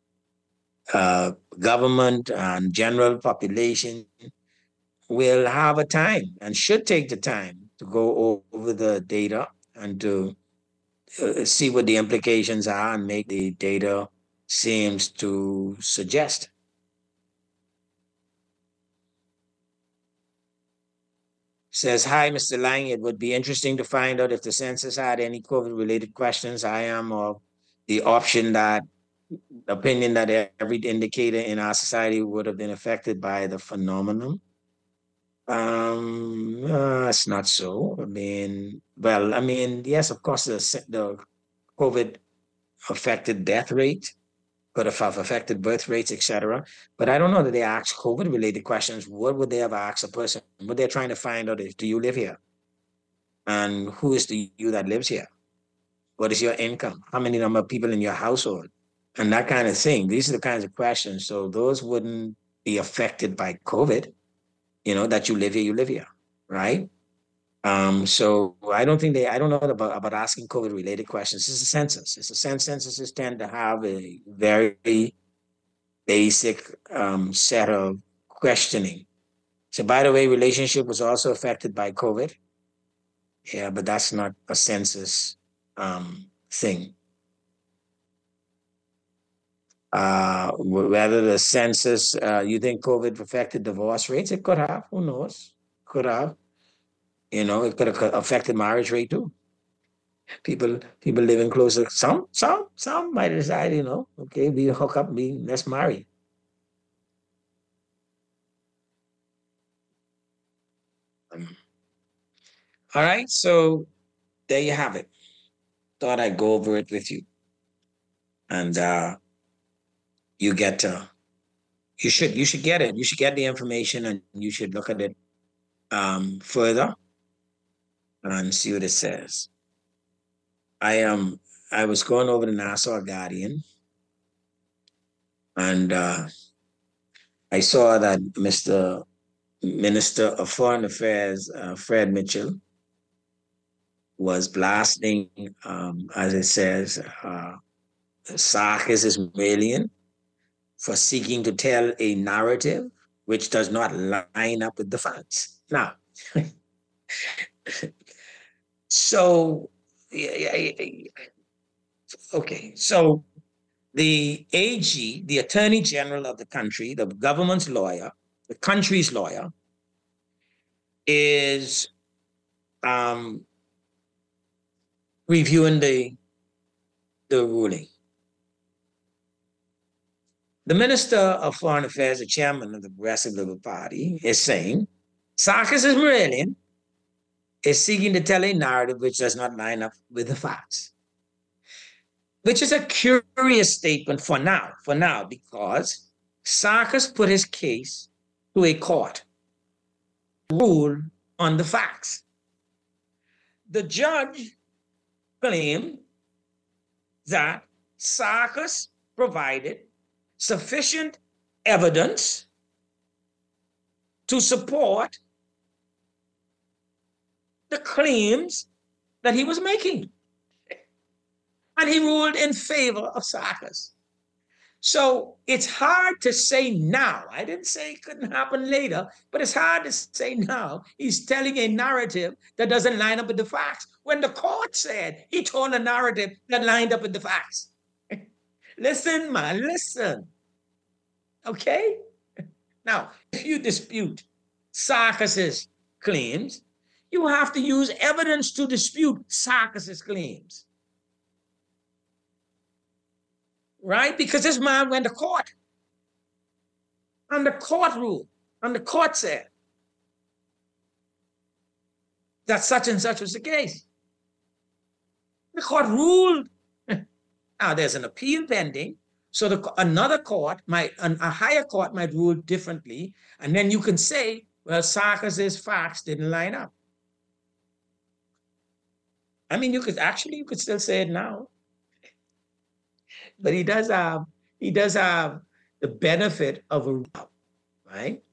government and general population will have a time and should take the time to go over the data and to see what the implications are and make the data seems to suggest. Says, hi, Mr. Laing. It would be interesting to find out if the census had any COVID-related questions. I am of the opinion that every indicator in our society would have been affected by the phenomenon. It's not so. Yes, of course, the COVID affected death rate, could have affected birth rates, etc. But I don't know that they asked COVID-related questions. What would they have asked a person? What they're trying to find out is, do you live here? And who is the you that lives here? What is your income? How many number of people in your household? And that kind of thing. These are the kinds of questions. So those wouldn't be affected by COVID. That you live here, right? So I don't know about asking COVID-related questions. It's a census. Censuses tend to have a very basic set of questioning. So by the way, relationship was also affected by COVID. Yeah, but that's not a census thing. Whether the census, you think COVID affected divorce rates? It could have. Who knows? Could have. It could have affected marriage rate too. People living closer. Some might decide, okay, we hook up, let's marry. All right, so there you have it. Thought I'd go over it with you, and you should get it. You should get the information, and you should look at it further and see what it says. I was going over the Nassau Guardian, and I saw that Mr. Minister of Foreign Affairs, Fred Mitchell, was blasting, as it says, Sarkis Ismailian for seeking to tell a narrative which does not line up with the facts. Now, so, okay, so the AG, the Attorney General of the country, the government's lawyer, the country's lawyer, is reviewing the ruling. The Minister of Foreign Affairs, the chairman of the Progressive Liberal Party, is saying Sarkis Ismailian is seeking to tell a narrative which does not line up with the facts, which is a curious statement for now, because Sarkis put his case to a court, rule on the facts. The judge claimed that Sarkis provided sufficient evidence to support the claims that he was making. And he ruled in favor of Sarkis. So it's hard to say now. I didn't say it couldn't happen later, but it's hard to say now. He's telling a narrative that doesn't line up with the facts, when the court said he told a narrative that lined up with the facts. Listen, man, listen. Okay? Now, if you dispute Sarkis's claims, you have to use evidence to dispute Sarkis's claims. Right? Because this man went to court. And the court ruled, and the court said that such and such was the case. The court ruled. Now there's an appeal pending, so another court a higher court might rule differently, and then you can say, well, Sarkis's facts didn't line up. I mean, you could still say it now. But he does have the benefit of a rule, right?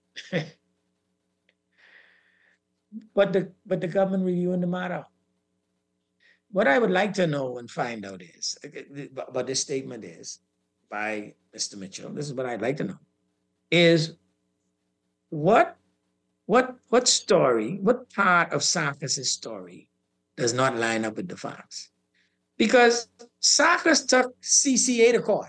but the government reviewing the matter. What I would like to know and find out is, but this statement is by Mr. Mitchell, this is what I'd like to know, is what story, what part of Sarkis's story does not line up with the facts? Because Sarkis took CCA to court.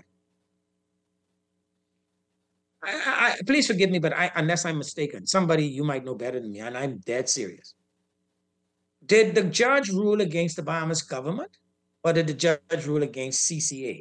Please forgive me, but unless I'm mistaken, somebody you might know better than me, and I'm dead serious. Did the judge rule against the Bahamas government, or did the judge rule against CCA?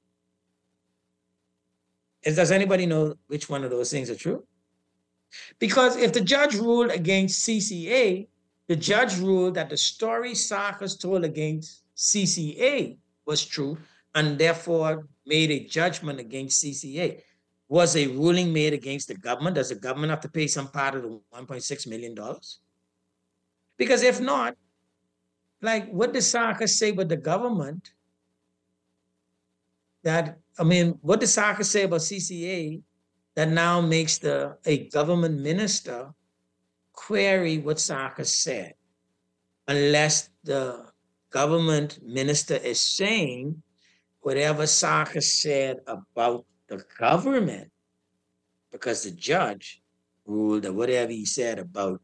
Does anybody know which one of those things are true? Because if the judge ruled against CCA, the judge ruled that the story Sarkis told against CCA was true, and therefore made a judgment against CCA. Was a ruling made against the government? Does the government have to pay some part of the $1.6 million? Because if not, like, what did Sarkis say about the government? What did Sarkis say about CCA that now makes a government minister query what Sarkis said? Unless the government minister is saying whatever Sarkis said about the government, because the judge ruled that whatever he said about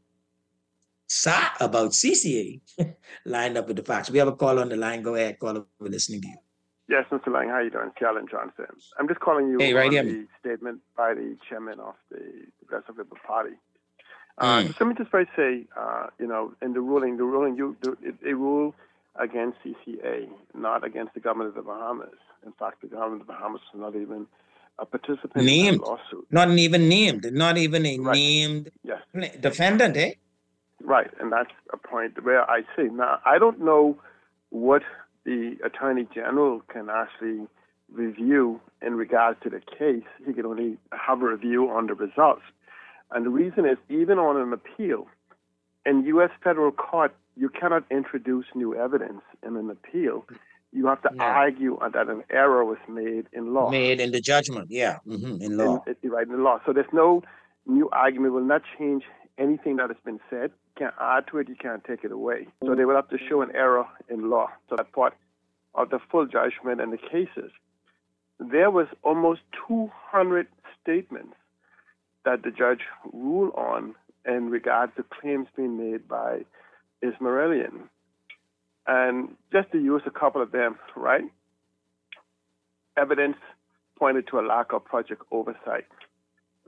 CCA lined up with the facts. We have a call on the line. Go ahead, caller. We're listening to you. Yes, Mr. Laing, how are you doing? It's Alan Johnson. I'm just calling you on the statement by the chairman of the Progressive Liberal Party. Just let me just first say, in the ruling, a rule against CCA, not against the government of the Bahamas. In fact, the government of the Bahamas is not even a participant in the lawsuit. Not even named. Not even a named defendant, eh? Right, and that's a point where I say, now, I don't know what the Attorney General can actually review in regards to the case. He can only have a review on the results. And the reason is, even on an appeal, in U.S. federal court, you cannot introduce new evidence in an appeal. You have to argue that an error was made in law. Made in the judgment, in law. Right, in the law. So there's no new argument, will not change anything that has been said. You can't add to it, you can't take it away. So they will have to show an error in law. So that part of the full judgment and the cases. There was almost 200 statements that the judge ruled on in regards to claims being made by Ismailian. And just to use a couple of them, right? Evidence pointed to a lack of project oversight.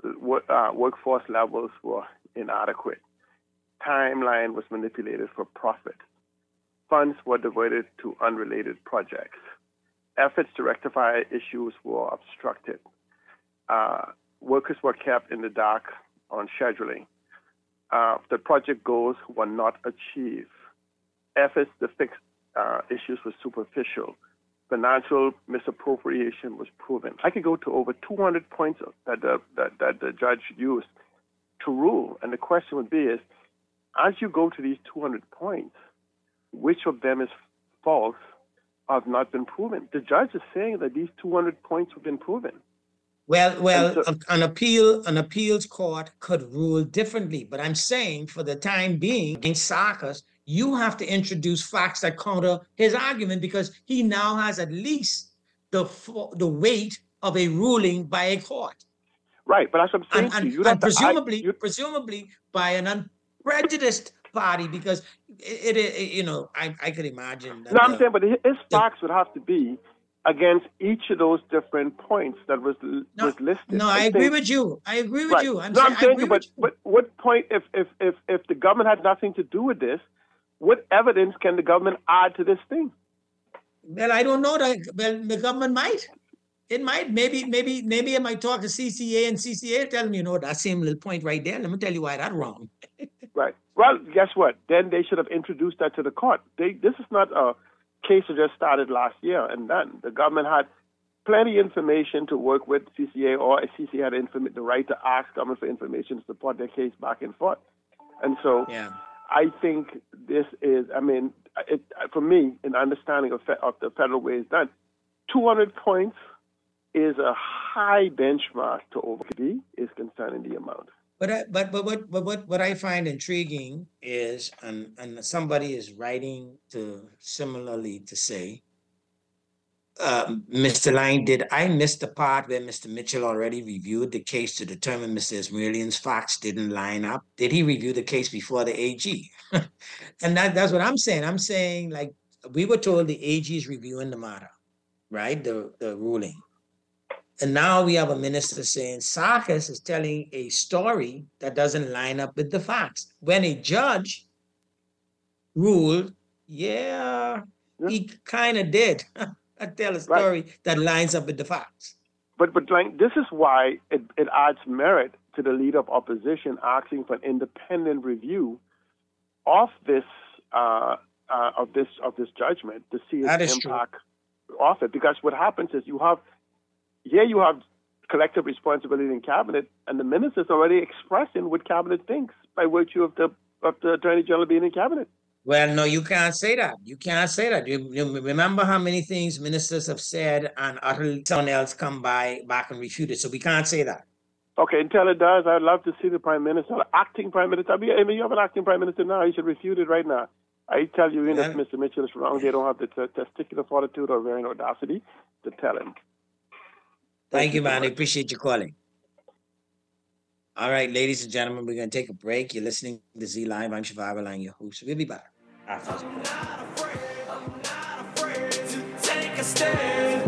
workforce levels were inadequate. Timeline was manipulated for profit. Funds were diverted to unrelated projects. Efforts to rectify issues were obstructed. Workers were kept in the dark on scheduling. The project goals were not achieved. Efforts to fix issues were superficial. Financial misappropriation was proven. I could go to over 200 points that the judge used to rule. And the question would be as you go to these 200 points, which of them is false or have not been proven? The judge is saying that these 200 points have been proven. Well, an appeals court could rule differently. But I'm saying for the time being, in Sarkis, you have to introduce facts that counter his argument because he now has at least the weight of a ruling by a court. Right, but that's what I'm saying to you. And presumably by an unprejudiced party, because I could imagine. No, I'm saying, but his facts would have to be against each of those different points that was listed. No, I agree with you. I'm saying, but what point, if the government had nothing to do with this, what evidence can the government add to this thing? Well, I don't know. Well, the government might. It might. Maybe I might talk to CCA and CCA tell me, that same little point right there. Let me tell you why that's wrong. Right. Well, guess what? Then they should have introduced that to the court. This is not a case that just started last year and done. The government had plenty of information to work with CCA, or CCA had the right to ask government for information to support their case back and forth. And so I think this is, for me, an understanding of the federal way it's done, 200 points is a high benchmark to overcome is concerning the amount. But what I find intriguing is, and somebody is writing similarly to say, Mr. Laing, did I miss the part where Mr. Mitchell already reviewed the case to determine Mr. Ismailian's facts didn't line up? Did he review the case before the AG? And that's what I'm saying. I'm saying, like, we were told the AG is reviewing the matter, right? The ruling. And now we have a minister saying Sarkis is telling a story that doesn't line up with the facts. When a judge ruled, he kind of did tell a story that lines up with the facts. But like, this is why it adds merit to the leader of opposition asking for an independent review of this judgment to see its impact of it. Because what happens is you have collective responsibility in cabinet, and the minister's already expressing what cabinet thinks by virtue of the attorney general being in cabinet. Well, no, you can't say that. You can't say that. You remember how many things ministers have said and utterly someone else come back and refute it. So we can't say that. Okay, until it does, I'd love to see the prime minister, acting prime minister. You have an acting prime minister now. You should refute it right now. I tell you, if Mr. Mitchell is wrong, they don't have the testicular fortitude or varying audacity to tell him. Thank you, man. I appreciate you calling. All right, ladies and gentlemen, we're going to take a break. You're listening to Z Live. I'm Zhivargo, Laing, your host. We'll be back after this. I'm not afraid to take a stand.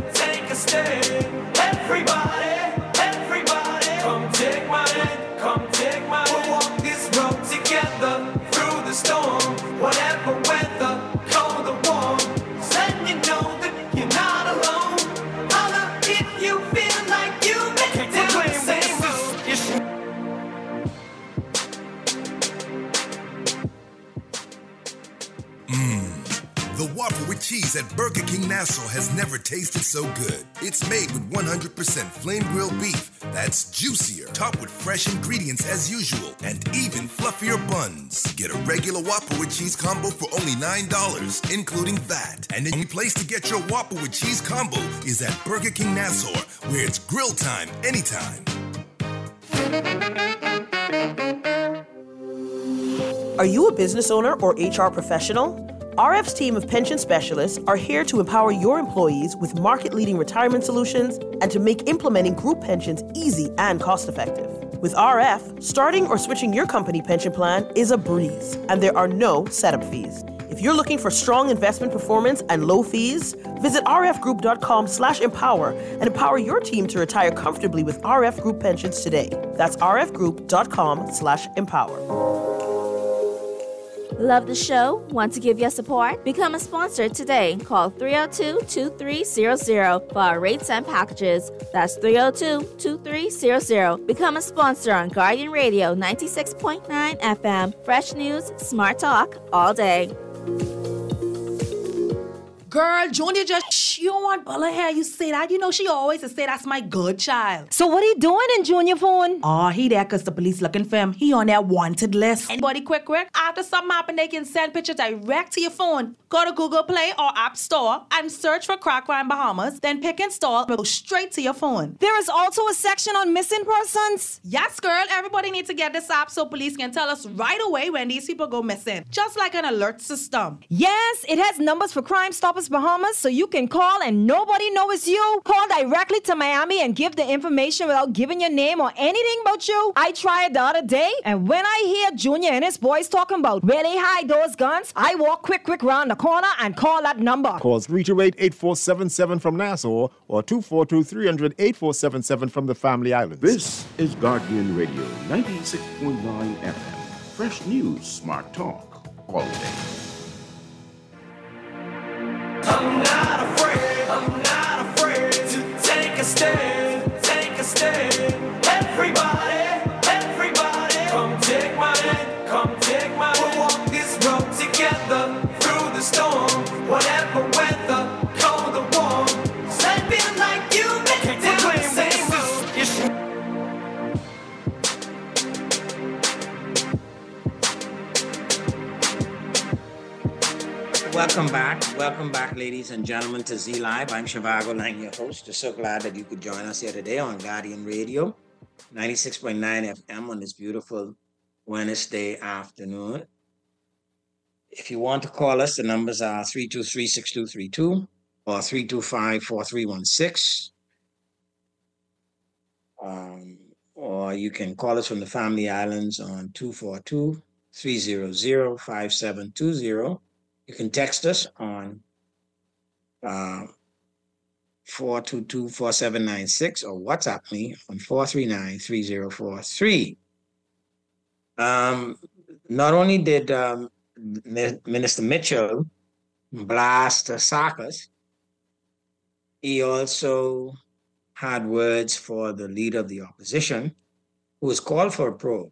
Everybody, come take my hand, We'll walk this road together through the storm, whatever weather, cold or warm. Letting you know that you're not alone. Holla if you feel like you make down the same road. The Whopper with cheese at Burger King Nassau has never tasted so good. It's made with 100% flame grilled beef that's juicier, topped with fresh ingredients as usual, and even fluffier buns. Get a regular Whopper with cheese combo for only $9, including VAT. And the only place to get your Whopper with cheese combo is at Burger King Nassau, where it's grill time anytime. Are you a business owner or HR professional? RF's team of pension specialists are here to empower your employees with market-leading retirement solutions and to make implementing group pensions easy and cost-effective. With RF, starting or switching your company pension plan is a breeze, and there are no setup fees. If you're looking for strong investment performance and low fees, visit rfgroup.com/empower and empower your team to retire comfortably with RF Group Pensions today. That's rfgroup.com/empower. Love the show? Want to give your support? Become a sponsor today. Call 302-2300 for our rates and packages. That's 302-2300. Become a sponsor on Guardian Radio 96.9 FM. Fresh news, smart talk, all day. Girl, Junior she don't want Bella hair. You say that. You know she always say that's my good child. So what he doing in Junior phone? Oh, he there because the police looking for him. He on their wanted list. Anybody quick. After something happen, they can send pictures direct to your phone. Go to Google Play or App Store and search for Crack Crime Bahamas. Then pick install and go straight to your phone. There is also a section on missing persons. Yes, girl. Everybody needs to get this app so police can tell us right away when these people go missing. Just like an alert system. Yes, it has numbers for Crime Stoppers Bahamas, so you can call and nobody knows it's you. Call directly to Miami and give the information without giving your name or anything about you. I tried the other day, and when I hear Junior and his boys talking about where they hide those guns, I walk quick round the corner and call that number. Call 328-8477 from Nassau or 242-300-8477 from the Family Islands. This is Guardian Radio 96.9 FM. Fresh news, smart talk, all day. I'm not afraid to take a stand, everybody, come take my hand, we'll walk this road together, through the storm, whatever weather, cold or warm, sleeping like you make down the same road. Welcome back, ladies and gentlemen, to Z Live. I'm Zhivargo, Laing, your host. Just so glad that you could join us here today on Guardian Radio, 96.9 FM on this beautiful Wednesday afternoon. If you want to call us, the numbers are 323-6232 or 325-4316. Or you can call us from the Family Islands on 242-300-5720. You can text us on 422-4796 or WhatsApp me on 439-3043. Not only did Minister Mitchell blast Sarkis, he also had words for the leader of the opposition, who has called for a probe.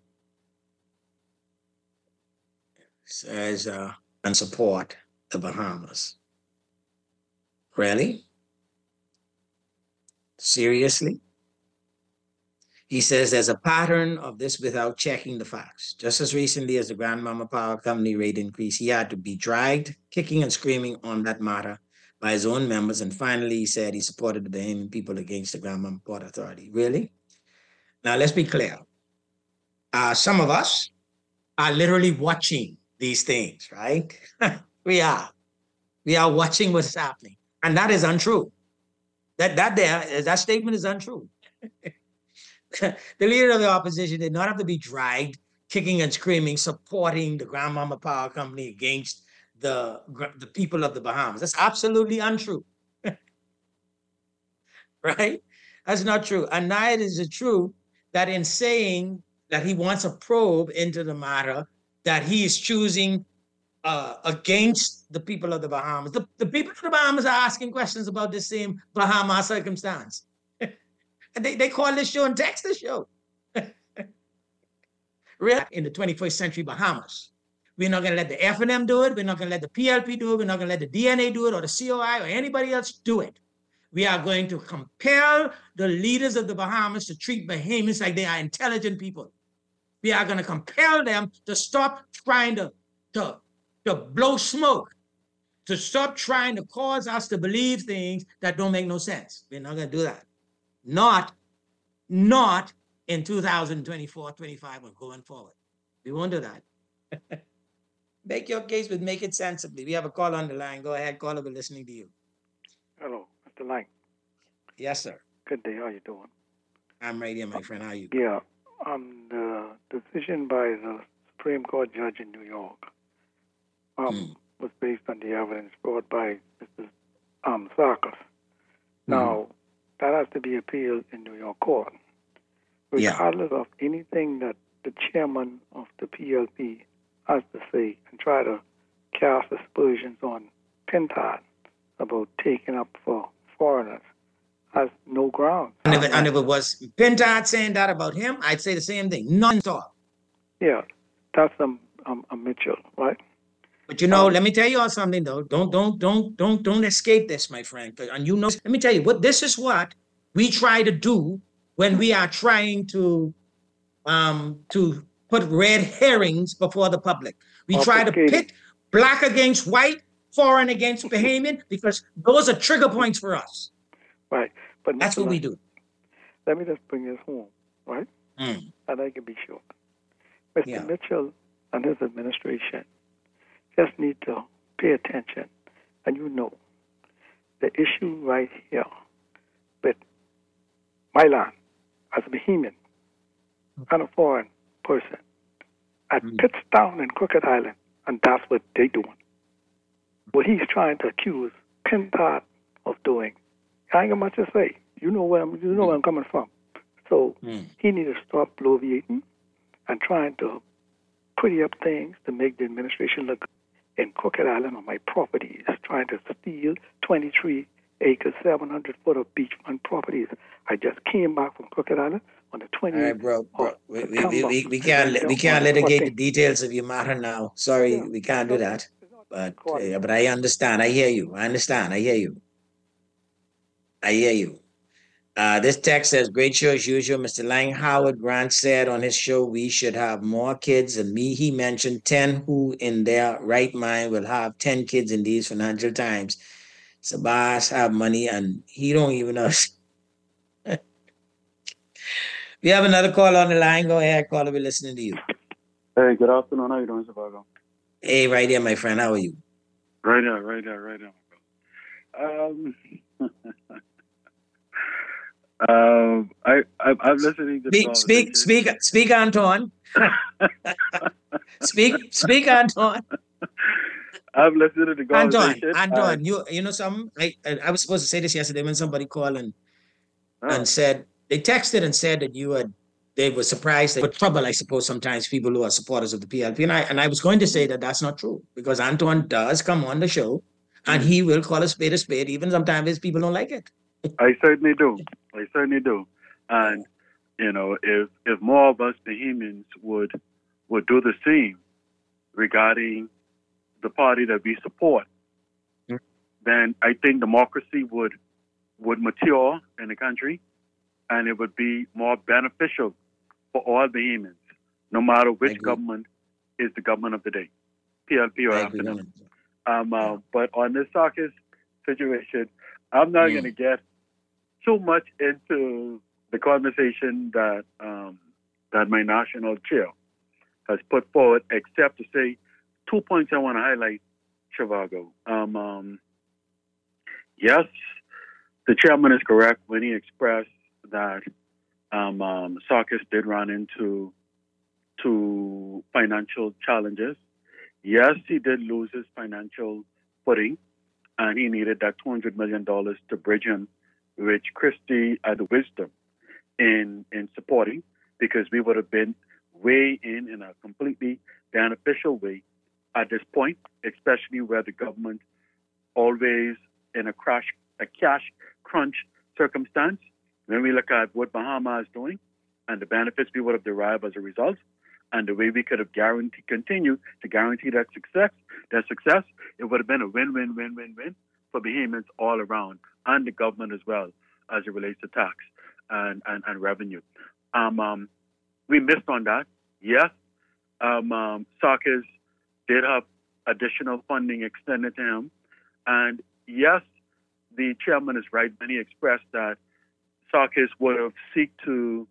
Says, and support the Bahamas. Really? Seriously? He says there's a pattern of this without checking the facts. Just as recently as the Grandmama Power Company rate increase, he had to be dragged, kicking and screaming on that matter by his own members. And finally, he said he supported the Bahamian people against the Grandmama Port Authority. Really? Now, let's be clear. Some of us are literally watching these things, right? We are watching what's happening, and that is untrue. That statement is untrue. The leader of the opposition did not have to be dragged, kicking and screaming, supporting the Grandmama Power Company against the people of the Bahamas. That's absolutely untrue, right? That's not true, and neither is it true that in saying that he wants a probe into the matter, that he is choosing against the people of the Bahamas. The people of the Bahamas are asking questions about the same Bahama circumstance. And they call this show and text this show. Really? In the 21st century Bahamas. We're not going to let the F&M do it. We're not going to let the PLP do it. We're not going to let the DNA do it or the COI or anybody else do it. We are going to compel the leaders of the Bahamas to treat Bahamians like they are intelligent people. We are going to compel them to stop trying to blow smoke, to stop trying to cause us to believe things that don't make no sense. We're not going to do that. Not in 2024, 25, or going forward. We won't do that. Make your case, but make it sensibly. We have a call on the line. Go ahead, caller. We're listening to you. Hello, Mr. Laing. Yes, sir. Good day. How you doing? I'm right here, my friend. How are you? Yeah. The decision by the Supreme Court judge in New York was based on the evidence brought by Mr. Sarkis. Now, that has to be appealed in New York court. Regardless of anything that the chairman of the PLP has to say and try to cast aspersions on Pintard about taking up for foreigners has no ground. And if it was Pintard saying that about him, I'd say the same thing. Non-stop. Yeah, that's a Mitchell, right? But let me tell you all something though. Don't escape this, my friend. And let me tell you this is what we try to do when we are trying to put red herrings before the public. We try to pit black against white, foreign against Bahamian, because those are trigger points for us. Right. But that's what we do. Let me just bring this home, right? And I can be sure. Mr. Mitchell and his administration just need to pay attention. And the issue right here with my land as a Bahamian and a foreign person at Pittstown and Crooked Island, and that's what they're doing. What he's trying to accuse Pintard of doing, I ain't got much to say. You know where I'm coming from. So he needs to stop bloviating and trying to pretty up things to make the administration look good. In Crooked Island on my properties, trying to steal 23 acres, 700 foot of beachfront properties. I just came back from Crooked Island on the 20th. All right, bro. We can't litigate the details of your matter now. Sorry, we can't do that. But I understand. I hear you. I understand. I hear you. This text says, great show as usual. Mr. Laing, Howard Grant said on his show we should have more kids, and he mentioned 10 who in their right mind will have 10 kids in these financial times. Sabas have money and he don't even know. We have another call on the line. Go ahead, caller. We're listening to you. Hey, good afternoon. How you doing, Zhivargo? Hey, right here, my friend. How are you? Right there. I'm listening to speak, Anton. speak, Anton. I'm listening to the conversation. Anton, you know something? I was supposed to say this yesterday when somebody called and said they texted and said that they were surprised for trouble. I suppose sometimes people who are supporters of the PLP, and I was going to say that that's not true because Anton does come on the show and he will call a spade, even sometimes his people don't like it. I certainly do. And if more of us Bahamians would do the same regarding the party that we support, then I think democracy would mature in the country, and it would be more beneficial for all Bahamians, no matter which government is the government of the day, PLP or after them. But on this Sarkis situation, I'm not going to get too much into the conversation that my national chair has put forward, except to say 2 points I want to highlight, Zhivargo. Yes, the chairman is correct when he expressed that Sarkis did run into financial challenges. Yes, he did lose his financial footing, and he needed that $200 million to bridge him, which Christie had the wisdom in supporting, because we would have been way in a completely beneficial way at this point, especially where the government always in a cash crunch circumstance. When we look at what Bahama is doing and the benefits we would have derived as a result, and the way we could have continued to guarantee that success, it would have been a win-win-win-win-win for Bahamians all around, and the government as well, as it relates to tax and revenue. We missed on that. Yes, Sarkis did have additional funding extended to him, and yes, the chairman is right when he expressed that Sarkis would have sought to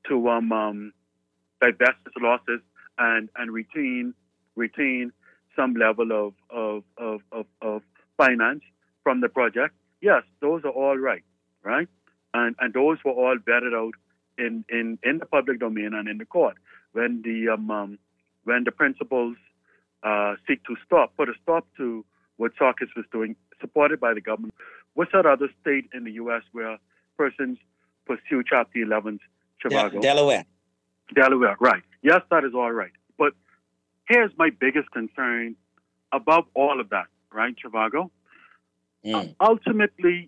divest his losses and retain some level of finance from the project. Yes, those are all right? And those were all vetted out in the public domain and in the court when the principals seek to put a stop to what Sarkis was doing, supported by the government. What's that other state in the U.S. where persons pursue Chapter 11s? Zhivargo? Delaware. Delaware, right. Yes, that is all right. But here's my biggest concern above all of that, right, Zhivargo? Ultimately,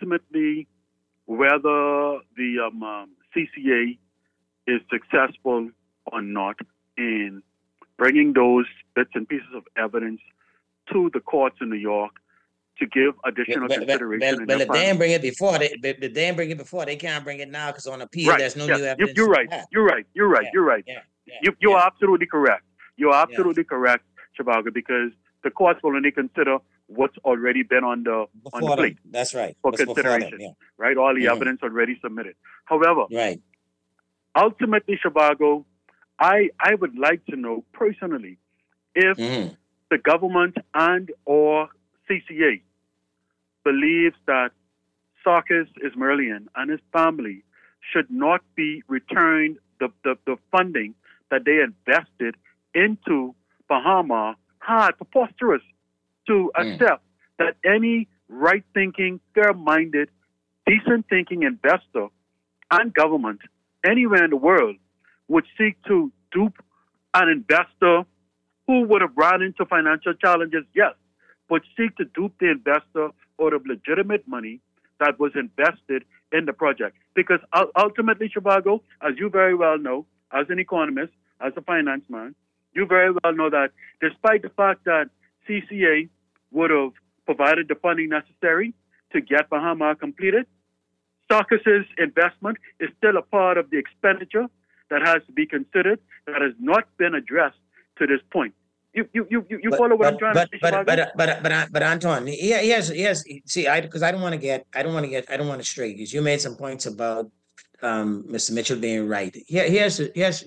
whether the CCA is successful or not in bringing those bits and pieces of evidence to the courts in New York to give additional consideration. But if they didn't bring it before, they can't bring it now because on appeal right. there's no new evidence. You're right. You're right. You're absolutely correct. You're absolutely correct, Zhivargo, because the courts will only consider what's already been on the plate. That's right. For consideration, right? All the evidence already submitted. However, ultimately, Zhivargo, I would like to know personally if the government and or CCA believes that Sarkis Ismailian and his family should not be returned the funding that they invested into Bahama hard, preposterous to accept that any right-thinking, fair-minded, decent-thinking investor and government anywhere in the world would seek to dupe an investor who would have run into financial challenges, yes, but seek to dupe the investor out of legitimate money that was invested in the project. Because ultimately, Zhivargo, as you very well know, as an economist, as a finance man, you very well know that despite the fact that CCA would have provided the funding necessary to get Bahama completed, Sarkis' investment is still a part of the expenditure that has to be considered, that has not been addressed to this point. You follow what I'm trying to say? But Anton, yes. See, because I don't want to stray. Because you made some points about Mr. Mitchell being right. Here's.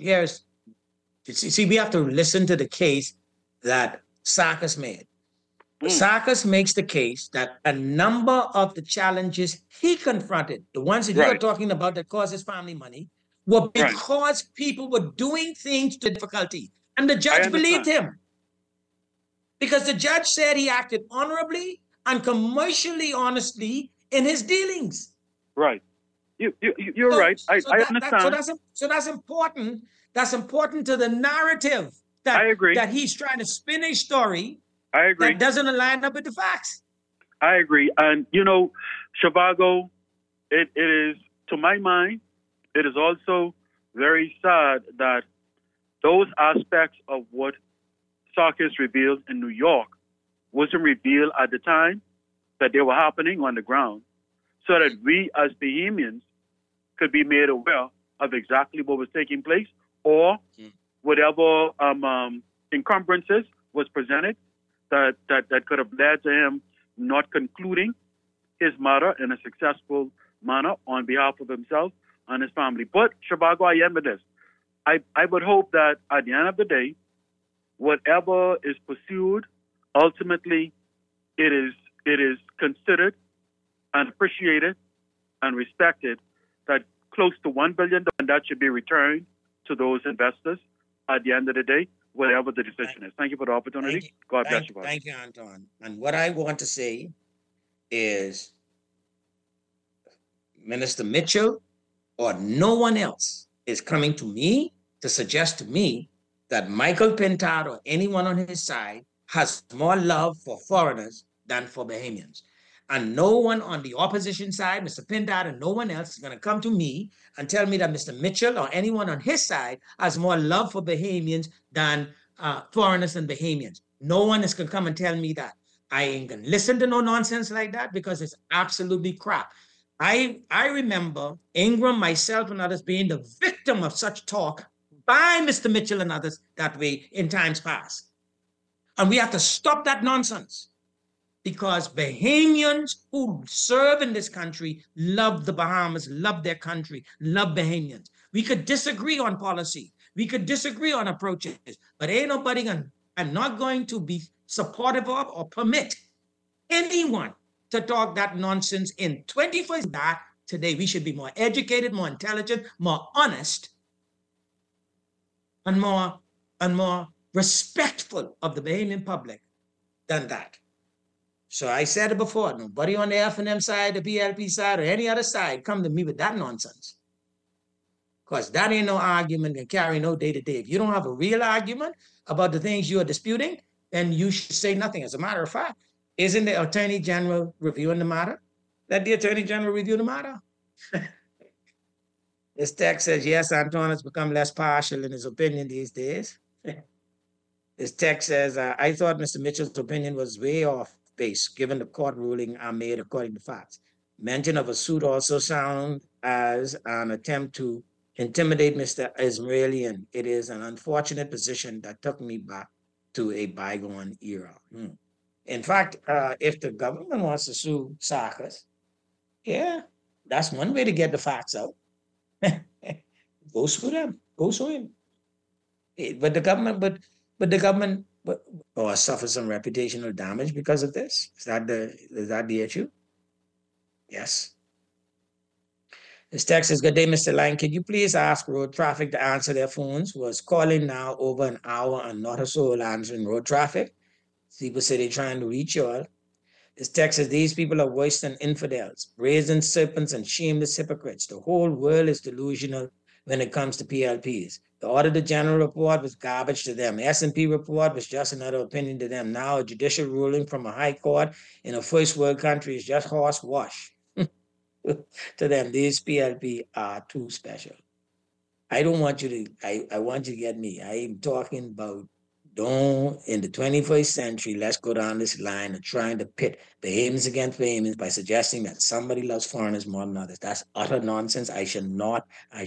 See, we have to listen to the case that Sarkis made. Sarkis makes the case that a number of the challenges he confronted, the ones that you're talking about that caused his family money, were because people were doing things to difficulty. And the judge believed him. Because the judge said he acted honorably and commercially honestly in his dealings. Right. You're right. I understand. So that's important. That's important to the narrative that, I agree. That he's trying to spin a story I agree. that doesn't align up with the facts. I agree. And, Zhivargo, it is, to my mind, it is also very sad that those aspects of what Sarkis revealed in New York wasn't revealed at the time that they were happening on the ground, so that we as Bahamians could be made aware of exactly what was taking place, or whatever encumbrances was presented that could have led to him not concluding his matter in a successful manner on behalf of himself and his family. But, Zhivargo, I end with this. I would hope that at the end of the day, whatever is pursued, ultimately, it is considered and appreciated and respected that close to $1 billion, and that should be returned to those investors at the end of the day, whatever the decision is. Thank you for the opportunity. God bless you. Thank you, Anton. And what I want to say is Minister Mitchell or no one else is coming to me to suggest to me that Michael Pintard or anyone on his side has more love for foreigners than for Bahamians. And no one on the opposition side, Mr. Pintard and no one else, is going to come to me and tell me that Mr. Mitchell or anyone on his side has more love for Bahamians than foreigners and Bahamians. No one is going to come and tell me that. I ain't going to listen to no nonsense like that because it's absolutely crap. I remember Ingram, myself, and others being the victim of such talk by Mr. Mitchell and others that way in times past. And we have to stop that nonsense because Bahamians who serve in this country love the Bahamas, love their country, love Bahamians. We could disagree on policy. We could disagree on approaches, but ain't nobody I'm not going to be supportive of or permit anyone to talk that nonsense in 21st. That today we should be more educated, more intelligent, more honest, and more respectful of the Bahamian public than that. So I said it before, nobody on the F&M side, the PLP side, or any other side come to me with that nonsense. Because that ain't no argument and carry no day to day. If you don't have a real argument about the things you are disputing, then you should say nothing. As a matter of fact, isn't the Attorney General reviewing the matter? Let the Attorney General review the matter. This text says, yes, Antoine has become less partial in his opinion these days. This text says, I thought Mr. Mitchell's opinion was way off base, given the court ruling I made according to facts. Mention of a suit also sounds as an attempt to intimidate Mr. Ismailian. It is an unfortunate position that took me back to a bygone era. In fact, if the government wants to sue Sarkis, yeah, that's one way to get the facts out. Go sue them. Go sue him. But the government suffer some reputational damage because of this. Is that the issue? Yes. This text says, good day, Mr. Laing. Can you please ask road traffic to answer their phones? Was calling now over an hour and not a soul answering road traffic. People say they're trying to reach you all. This text says, these people are worse than infidels, brazen serpents and shameless hypocrites. The whole world is delusional when it comes to PLPs. The Auditor General report was garbage to them. S&P report was just another opinion to them. Now a judicial ruling from a high court in a first world country is just horse wash. To them, these PLP are too special. I don't want you to, I want you to get me. I am talking about in the 21st century, let's go down this line of trying to pit Bahamians against Bahamians by suggesting that somebody loves foreigners more than others. That's utter nonsense. I shall not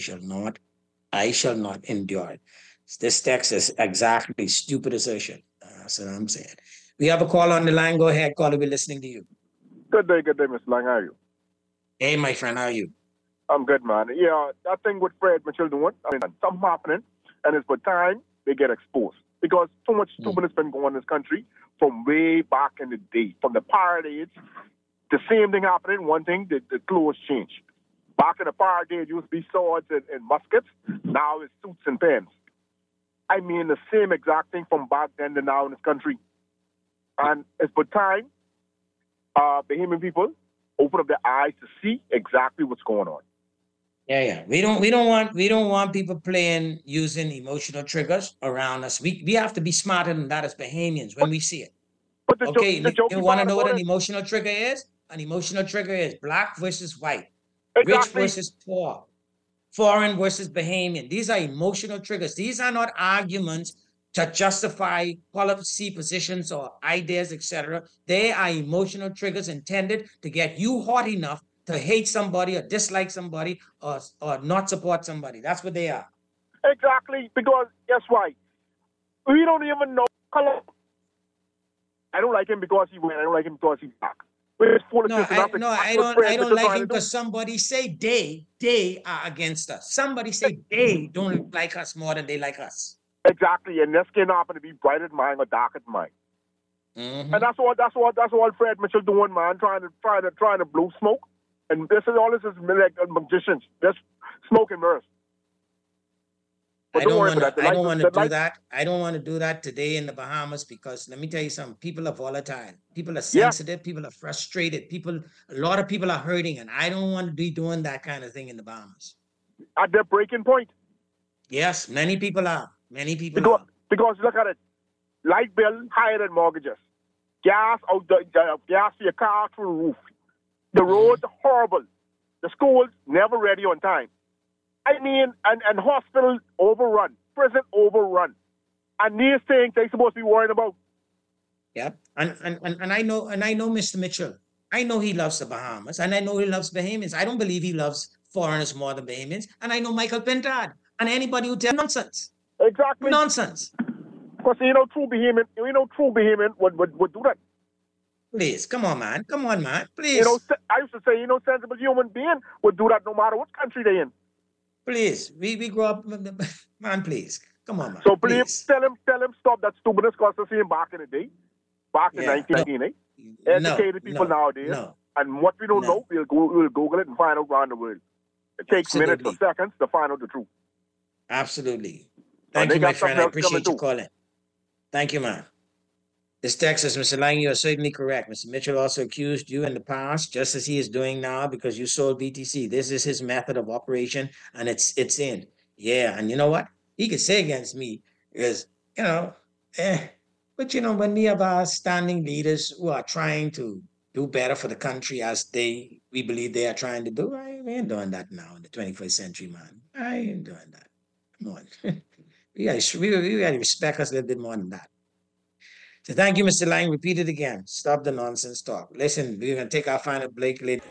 endure it. This text is exactly stupid assertion. That's what I'm saying. We have a call on the line. Go ahead, caller. We're listening to you. Good day, Mr. Lang. How are you? Hey, my friend, how are you? I'm good, man. Yeah, that thing with Fred Mitchell doing, something happening, and it's for time they get exposed. Because so much stupidness has been going on in this country from way back in the day. From the pirate age, the same thing happening. One thing, the clothes changed. Back in the pirate age, it used to be swords and muskets. Now it's suits and pants. I mean, the same exact thing from back then to now in this country. And it's for time, Bahamian people open up their eyes to see exactly what's going on. Yeah. We don't want people using emotional triggers around us. We have to be smarter than that as Bahamians when we see it. Okay, you want to know what an emotional trigger is? An emotional trigger is black versus white, rich versus poor, foreign versus Bahamian. These are emotional triggers. These are not arguments to justify policy positions or ideas, etc. They are emotional triggers intended to get you hot enough to hate somebody or dislike somebody or not support somebody. That's what they are. Exactly, because guess why? We don't even know color. I don't like him because he went. I don't like him because he's black. I don't like him because somebody say they are against us. Somebody say they don't like us more than they like us. Exactly, and their skin happen to be brighter than mine or darker than mine. And that's all Fred Mitchell doing, man, trying to blow smoke. And this is like magicians, just smoke and mirrors. I don't want to do that. I don't want to do that today in the Bahamas because let me tell you something. People are volatile. People are sensitive. Yeah. People are frustrated. A lot of people are hurting, and I don't want to be doing that kind of thing in the Bahamas. At their breaking point. Yes, many people are. Because look at it, light bill higher than mortgages, gas gas for your car through the roof. The roads are horrible. The schools never ready on time. I mean, and hospitals overrun, prison overrun. And these things they're supposed to be worrying about. Yep. And I know Mr. Mitchell. I know he loves the Bahamas, and I know he loves Bahamians. I don't believe he loves foreigners more than Bahamians. And I know Michael Pintard and anybody who tells nonsense. Exactly. Nonsense. Because true Bahamian would do that. Please, come on, man. Please. I used to say, sensible human being would do that no matter what country they're in. Please, we grew up, man. Please, come on, man. So please tell him stop that stupidness. Because I see him back in the day, back in 1998. Educated people nowadays, and what we don't know, we'll Google it and find out around the world. It takes minutes or seconds to find out the truth. Absolutely. Thank you, my friend. I appreciate you calling. Thank you, ma'am. This text says, Mr. Laing, you are certainly correct. Mr. Mitchell also accused you in the past, just as he is doing now, because you sold BTC. This is his method of operation, and it's in. Yeah, and you know what? He could say against me is, but when we have our standing leaders who are trying to do better for the country as we believe they are trying to do, we ain't doing that now in the 21st century, man. I ain't doing that. Come on. we gotta respect us a little bit more than that. So thank you, Mr. Laing. Repeat it again. Stop the nonsense talk. Listen, we're going to take our final break later.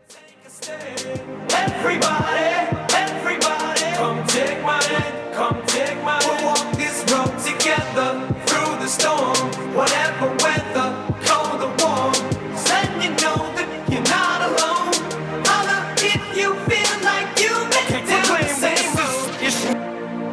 Everybody, come take my hand, come take my hand. We'll walk this road together through the storm, whatever weather, cold or warm. Letting you know that you're not alone. Holla if you feel like you've been down the same road.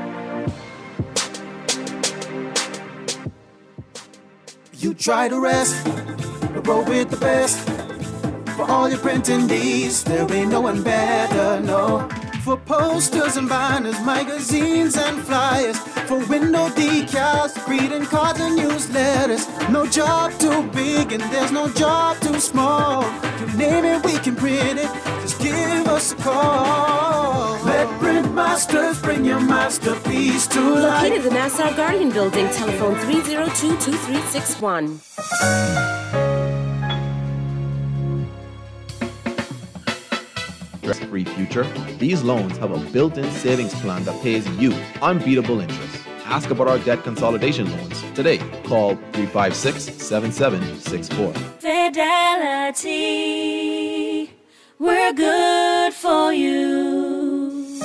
You try to rest, but roll with the best. For all your printing needs, there ain't no one better, no. For posters and banners, magazines and flyers, for window decals, greeting cards and newsletters. No job too big and there's no job too small. You name it, we can print it, just give us a call. Let Print Masters bring your masterpiece to life. Located in the Nassau Guardian Building, telephone 302-2361. Free future, these loans have a built-in savings plan that pays you unbeatable interest. Ask about our debt consolidation loans today. Call 356-7764. Fidelity, we're good for you.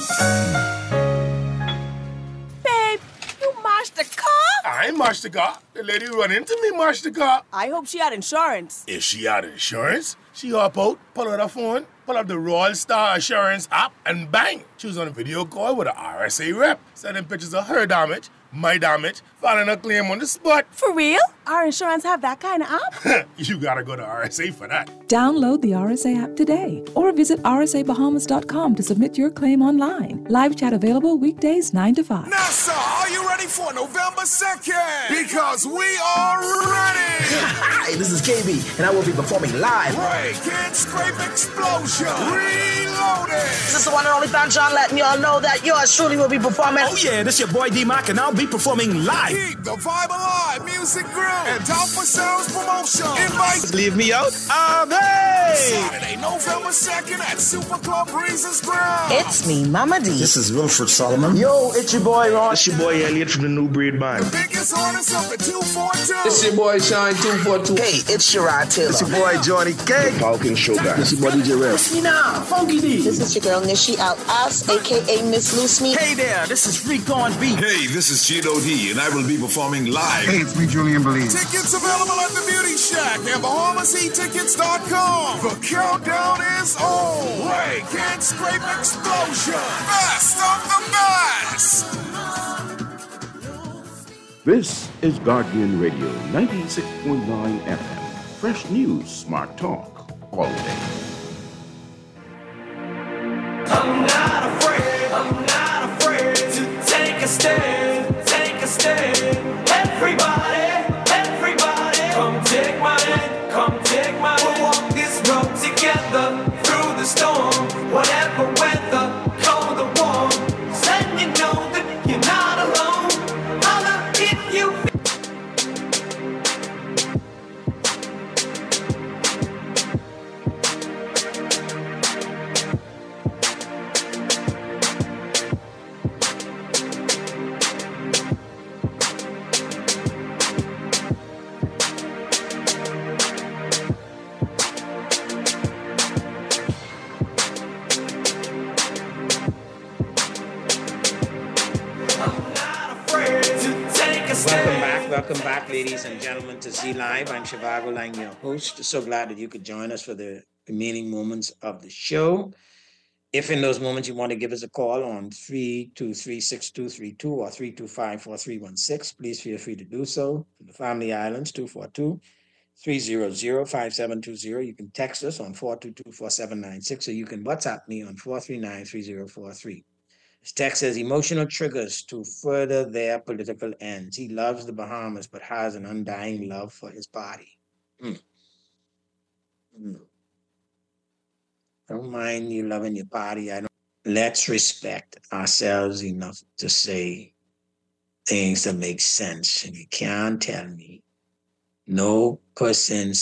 Babe, you mashed the car? I ain't mashed the car. The lady run into me mashed the car. I hope she had insurance. If she had insurance, she hop out, pull out her phone, pull up the Royal Star Assurance app, and bang! She was on a video call with an RSA rep, sending pictures of her damage, my damage, filing a claim on the spot. For real? Our insurance have that kind of app? You gotta go to RSA for that. Download the RSA app today or visit rsabahamas.com to submit your claim online. Live chat available weekdays 9 to 5. Nassau, are you ready for November 2nd? Because we are ready! Hi, this is KB, and I will be performing live. Break and Scrape Explosion. Reloaded. This is the one and only Don John letting y'all know that yours truly will be performing. Oh yeah, this your boy D-Mac, and I'll be performing live. Keep the vibe alive, music grew, and Top for Sounds promotion. Invite. Leave me out. Amen. Saturday, November 2nd at Super Club Breezes Ground. It's me, Mama D. This is Wilfred Solomon. Yo, it's your boy Ron. It's your boy Elliot from the New Breed Band. The biggest artist of the 242. It's your boy Shine 242. Hey, it's Sherrod Taylor. It's your boy Johnny K. Falcon Sugar. It's your boy DJ Rev. It's me now, Funky D. This is your girl Nishi Al-As, a.k.a. Miss Loose Me. Hey there, this is Freak on Beat. Hey, this is Cheeto D, and I will be performing live. Hey, it's me, Julian Belize. Tickets available at the Beauty Shack and BahamasEtickets.com. The countdown is on. Break and Scrape Explosion. Best of the best. This is Guardian Radio 96.9 FM. Fresh news, smart talk, all day. I'm not afraid to take a stand, Everybody, come take my hand, We'll walk this road together through the storm, whatever weather, cold or warm. Letting you know that you're not alone. Holla if you Welcome back, ladies and gentlemen, to Z Live. I'm Zhivargo Laing, your host. So glad that you could join us for the remaining moments of the show. If in those moments you want to give us a call on 323-6232 or 325-4316, please feel free to do so. From the Family Islands, 242-300-5720. You can text us on 422-4796, or you can WhatsApp me on 439-3043. His text says emotional triggers to further their political ends. He loves the Bahamas, but has an undying love for his body. Don't mind you loving your body. Let's respect ourselves enough to say things that make sense. And you can't tell me no person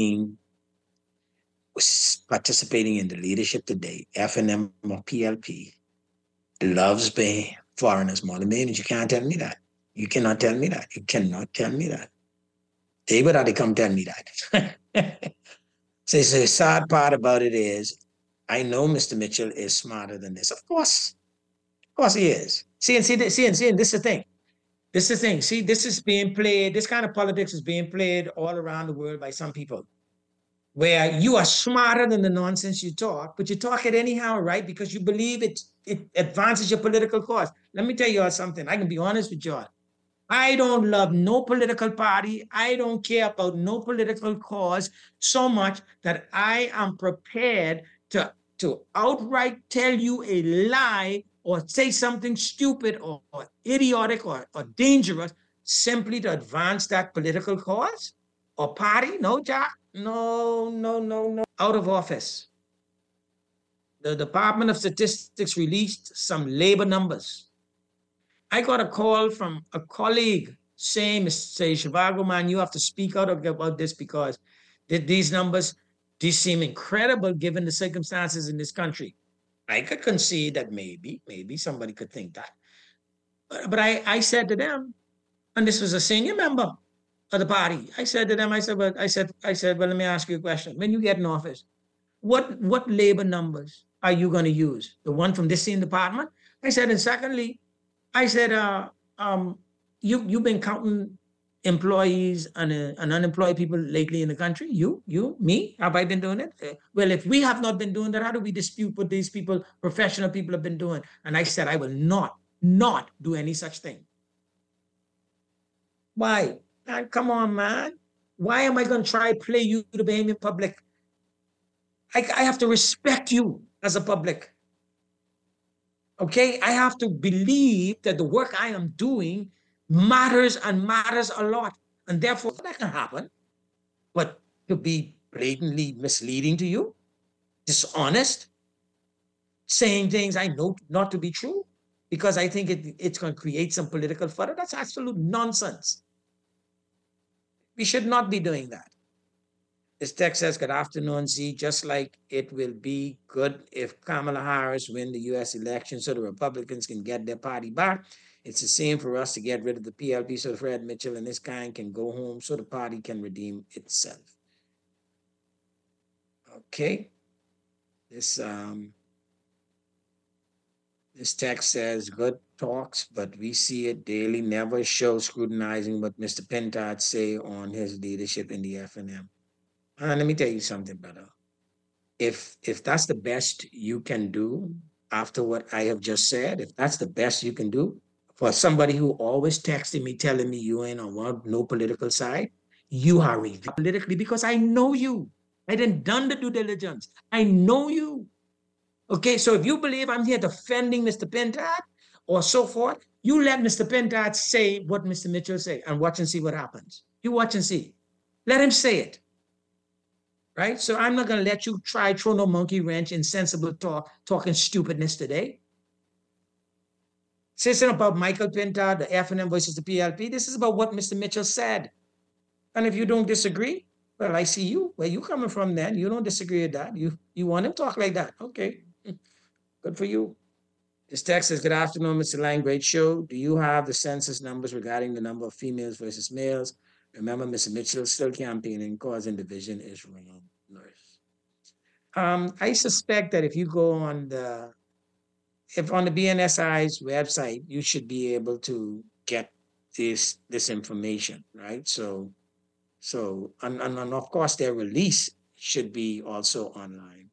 participating in the leadership today, FNM or PLP, loves foreigners more than me. You can't tell me that. You cannot tell me that. You cannot tell me that. They would have to come tell me that. So the sad part about it is, I know Mr. Mitchell is smarter than this. Of course he is. See, this is the thing. This is the thing. See, this is being played. This kind of politics is being played all around the world by some people, where you are smarter than the nonsense you talk, but you talk it anyhow, right? Because you believe it advances your political cause. Let me tell you all something. I can be honest with y'all. I don't love no political party. I don't care about no political cause so much that I am prepared to outright tell you a lie or say something stupid or idiotic or dangerous simply to advance that political cause or party. No, Jack. No. Out of office. The Department of Statistics released some labor numbers. I got a call from a colleague saying, say, Zhivargo, man, you have to speak out about this because these numbers, these seem incredible given the circumstances in this country. I could concede that maybe somebody could think that. But I said to them, and this was a senior member of the party, I said to them, I said, well, let me ask you a question. When you get in office, what labor numbers are you going to use? The one from this same department? I said, and secondly, I said, you've been counting employees and unemployed people lately in the country? You, me? Have I been doing it? Well, if we have not been doing that, how do we dispute what these people, professional people, have been doing? And I said, I will not do any such thing. Why? Man, come on, man. Why am I going to try to play you to the Bahamian public? I have to respect you as a public. Okay, I have to believe that the work I am doing matters and matters a lot. And therefore, that can happen. But to be blatantly misleading to you, dishonest, saying things I know not to be true, because I think it's going to create some political fodder, that's absolute nonsense. We should not be doing that. This text says, good afternoon, Z. Just like it will be good if Kamala Harris win the U.S. election so the Republicans can get their party back, it's the same for us to get rid of the PLP so Fred Mitchell and this kind can go home so the party can redeem itself. Okay. This text says, good talks, but we see it daily, never show scrutinizing what Mr. Pintard say on his leadership in the FNM. Let me tell you something, brother. If that's the best you can do after what I have just said, if that's the best you can do for somebody who always texting me, telling me you ain't on no political side, you are politically because I know you. I done the due diligence. I know you. Okay, so if you believe I'm here defending Mr. Pintard or so forth, you let Mr. Pintard say what Mr. Mitchell say and watch and see what happens. You watch and see. Let him say it. Right? So I'm not going to let you try throw no monkey wrench, insensible talking stupidness today. This isn't about Michael Pintard, the FNM versus the PLP. This is about what Mr. Mitchell said. And if you don't disagree, well, I see you. Where you coming from then? You don't disagree with that. You want him to talk like that. Okay. Good for you. This text says, good afternoon, Mr. Laing. Great show. Do you have the census numbers regarding the number of females versus males? Remember, Mr. Mitchell is still campaigning, causing division is wrong. I suspect that if you go on the BNSI's website, you should be able to get this information, right? So and of course their release should be also online.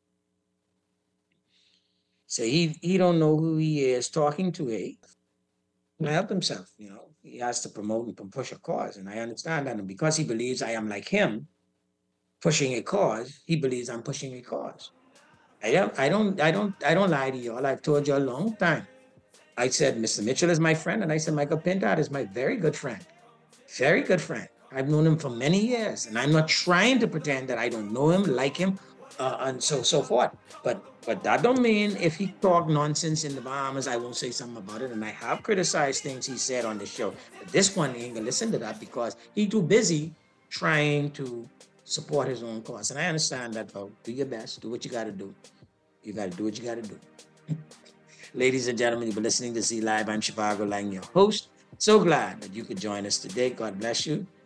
So he don't know who he is talking to. Help himself, he has to promote and push a cause, and I understand that. And because he believes I am like him, pushing a cause, he believes I'm pushing a cause. I don't lie to y'all. I've told you a long time. I said, Mr. Mitchell is my friend, and I said, Michael Pintard is my very good friend. Very good friend. I've known him for many years, and I'm not trying to pretend that I don't know him, like him, and so forth. But that don't mean if he talk nonsense in the Bahamas, I won't say something about it. And I have criticized things he said on the show. But this one ain't gonna listen to that because he too busy trying to support his own cause. And I understand that, though. Do your best. Do what you got to do. You got to do what you got to do. Ladies and gentlemen, you've been listening to Z Live. I'm Zhivargo Laing, your host. So glad that you could join us today. God bless you.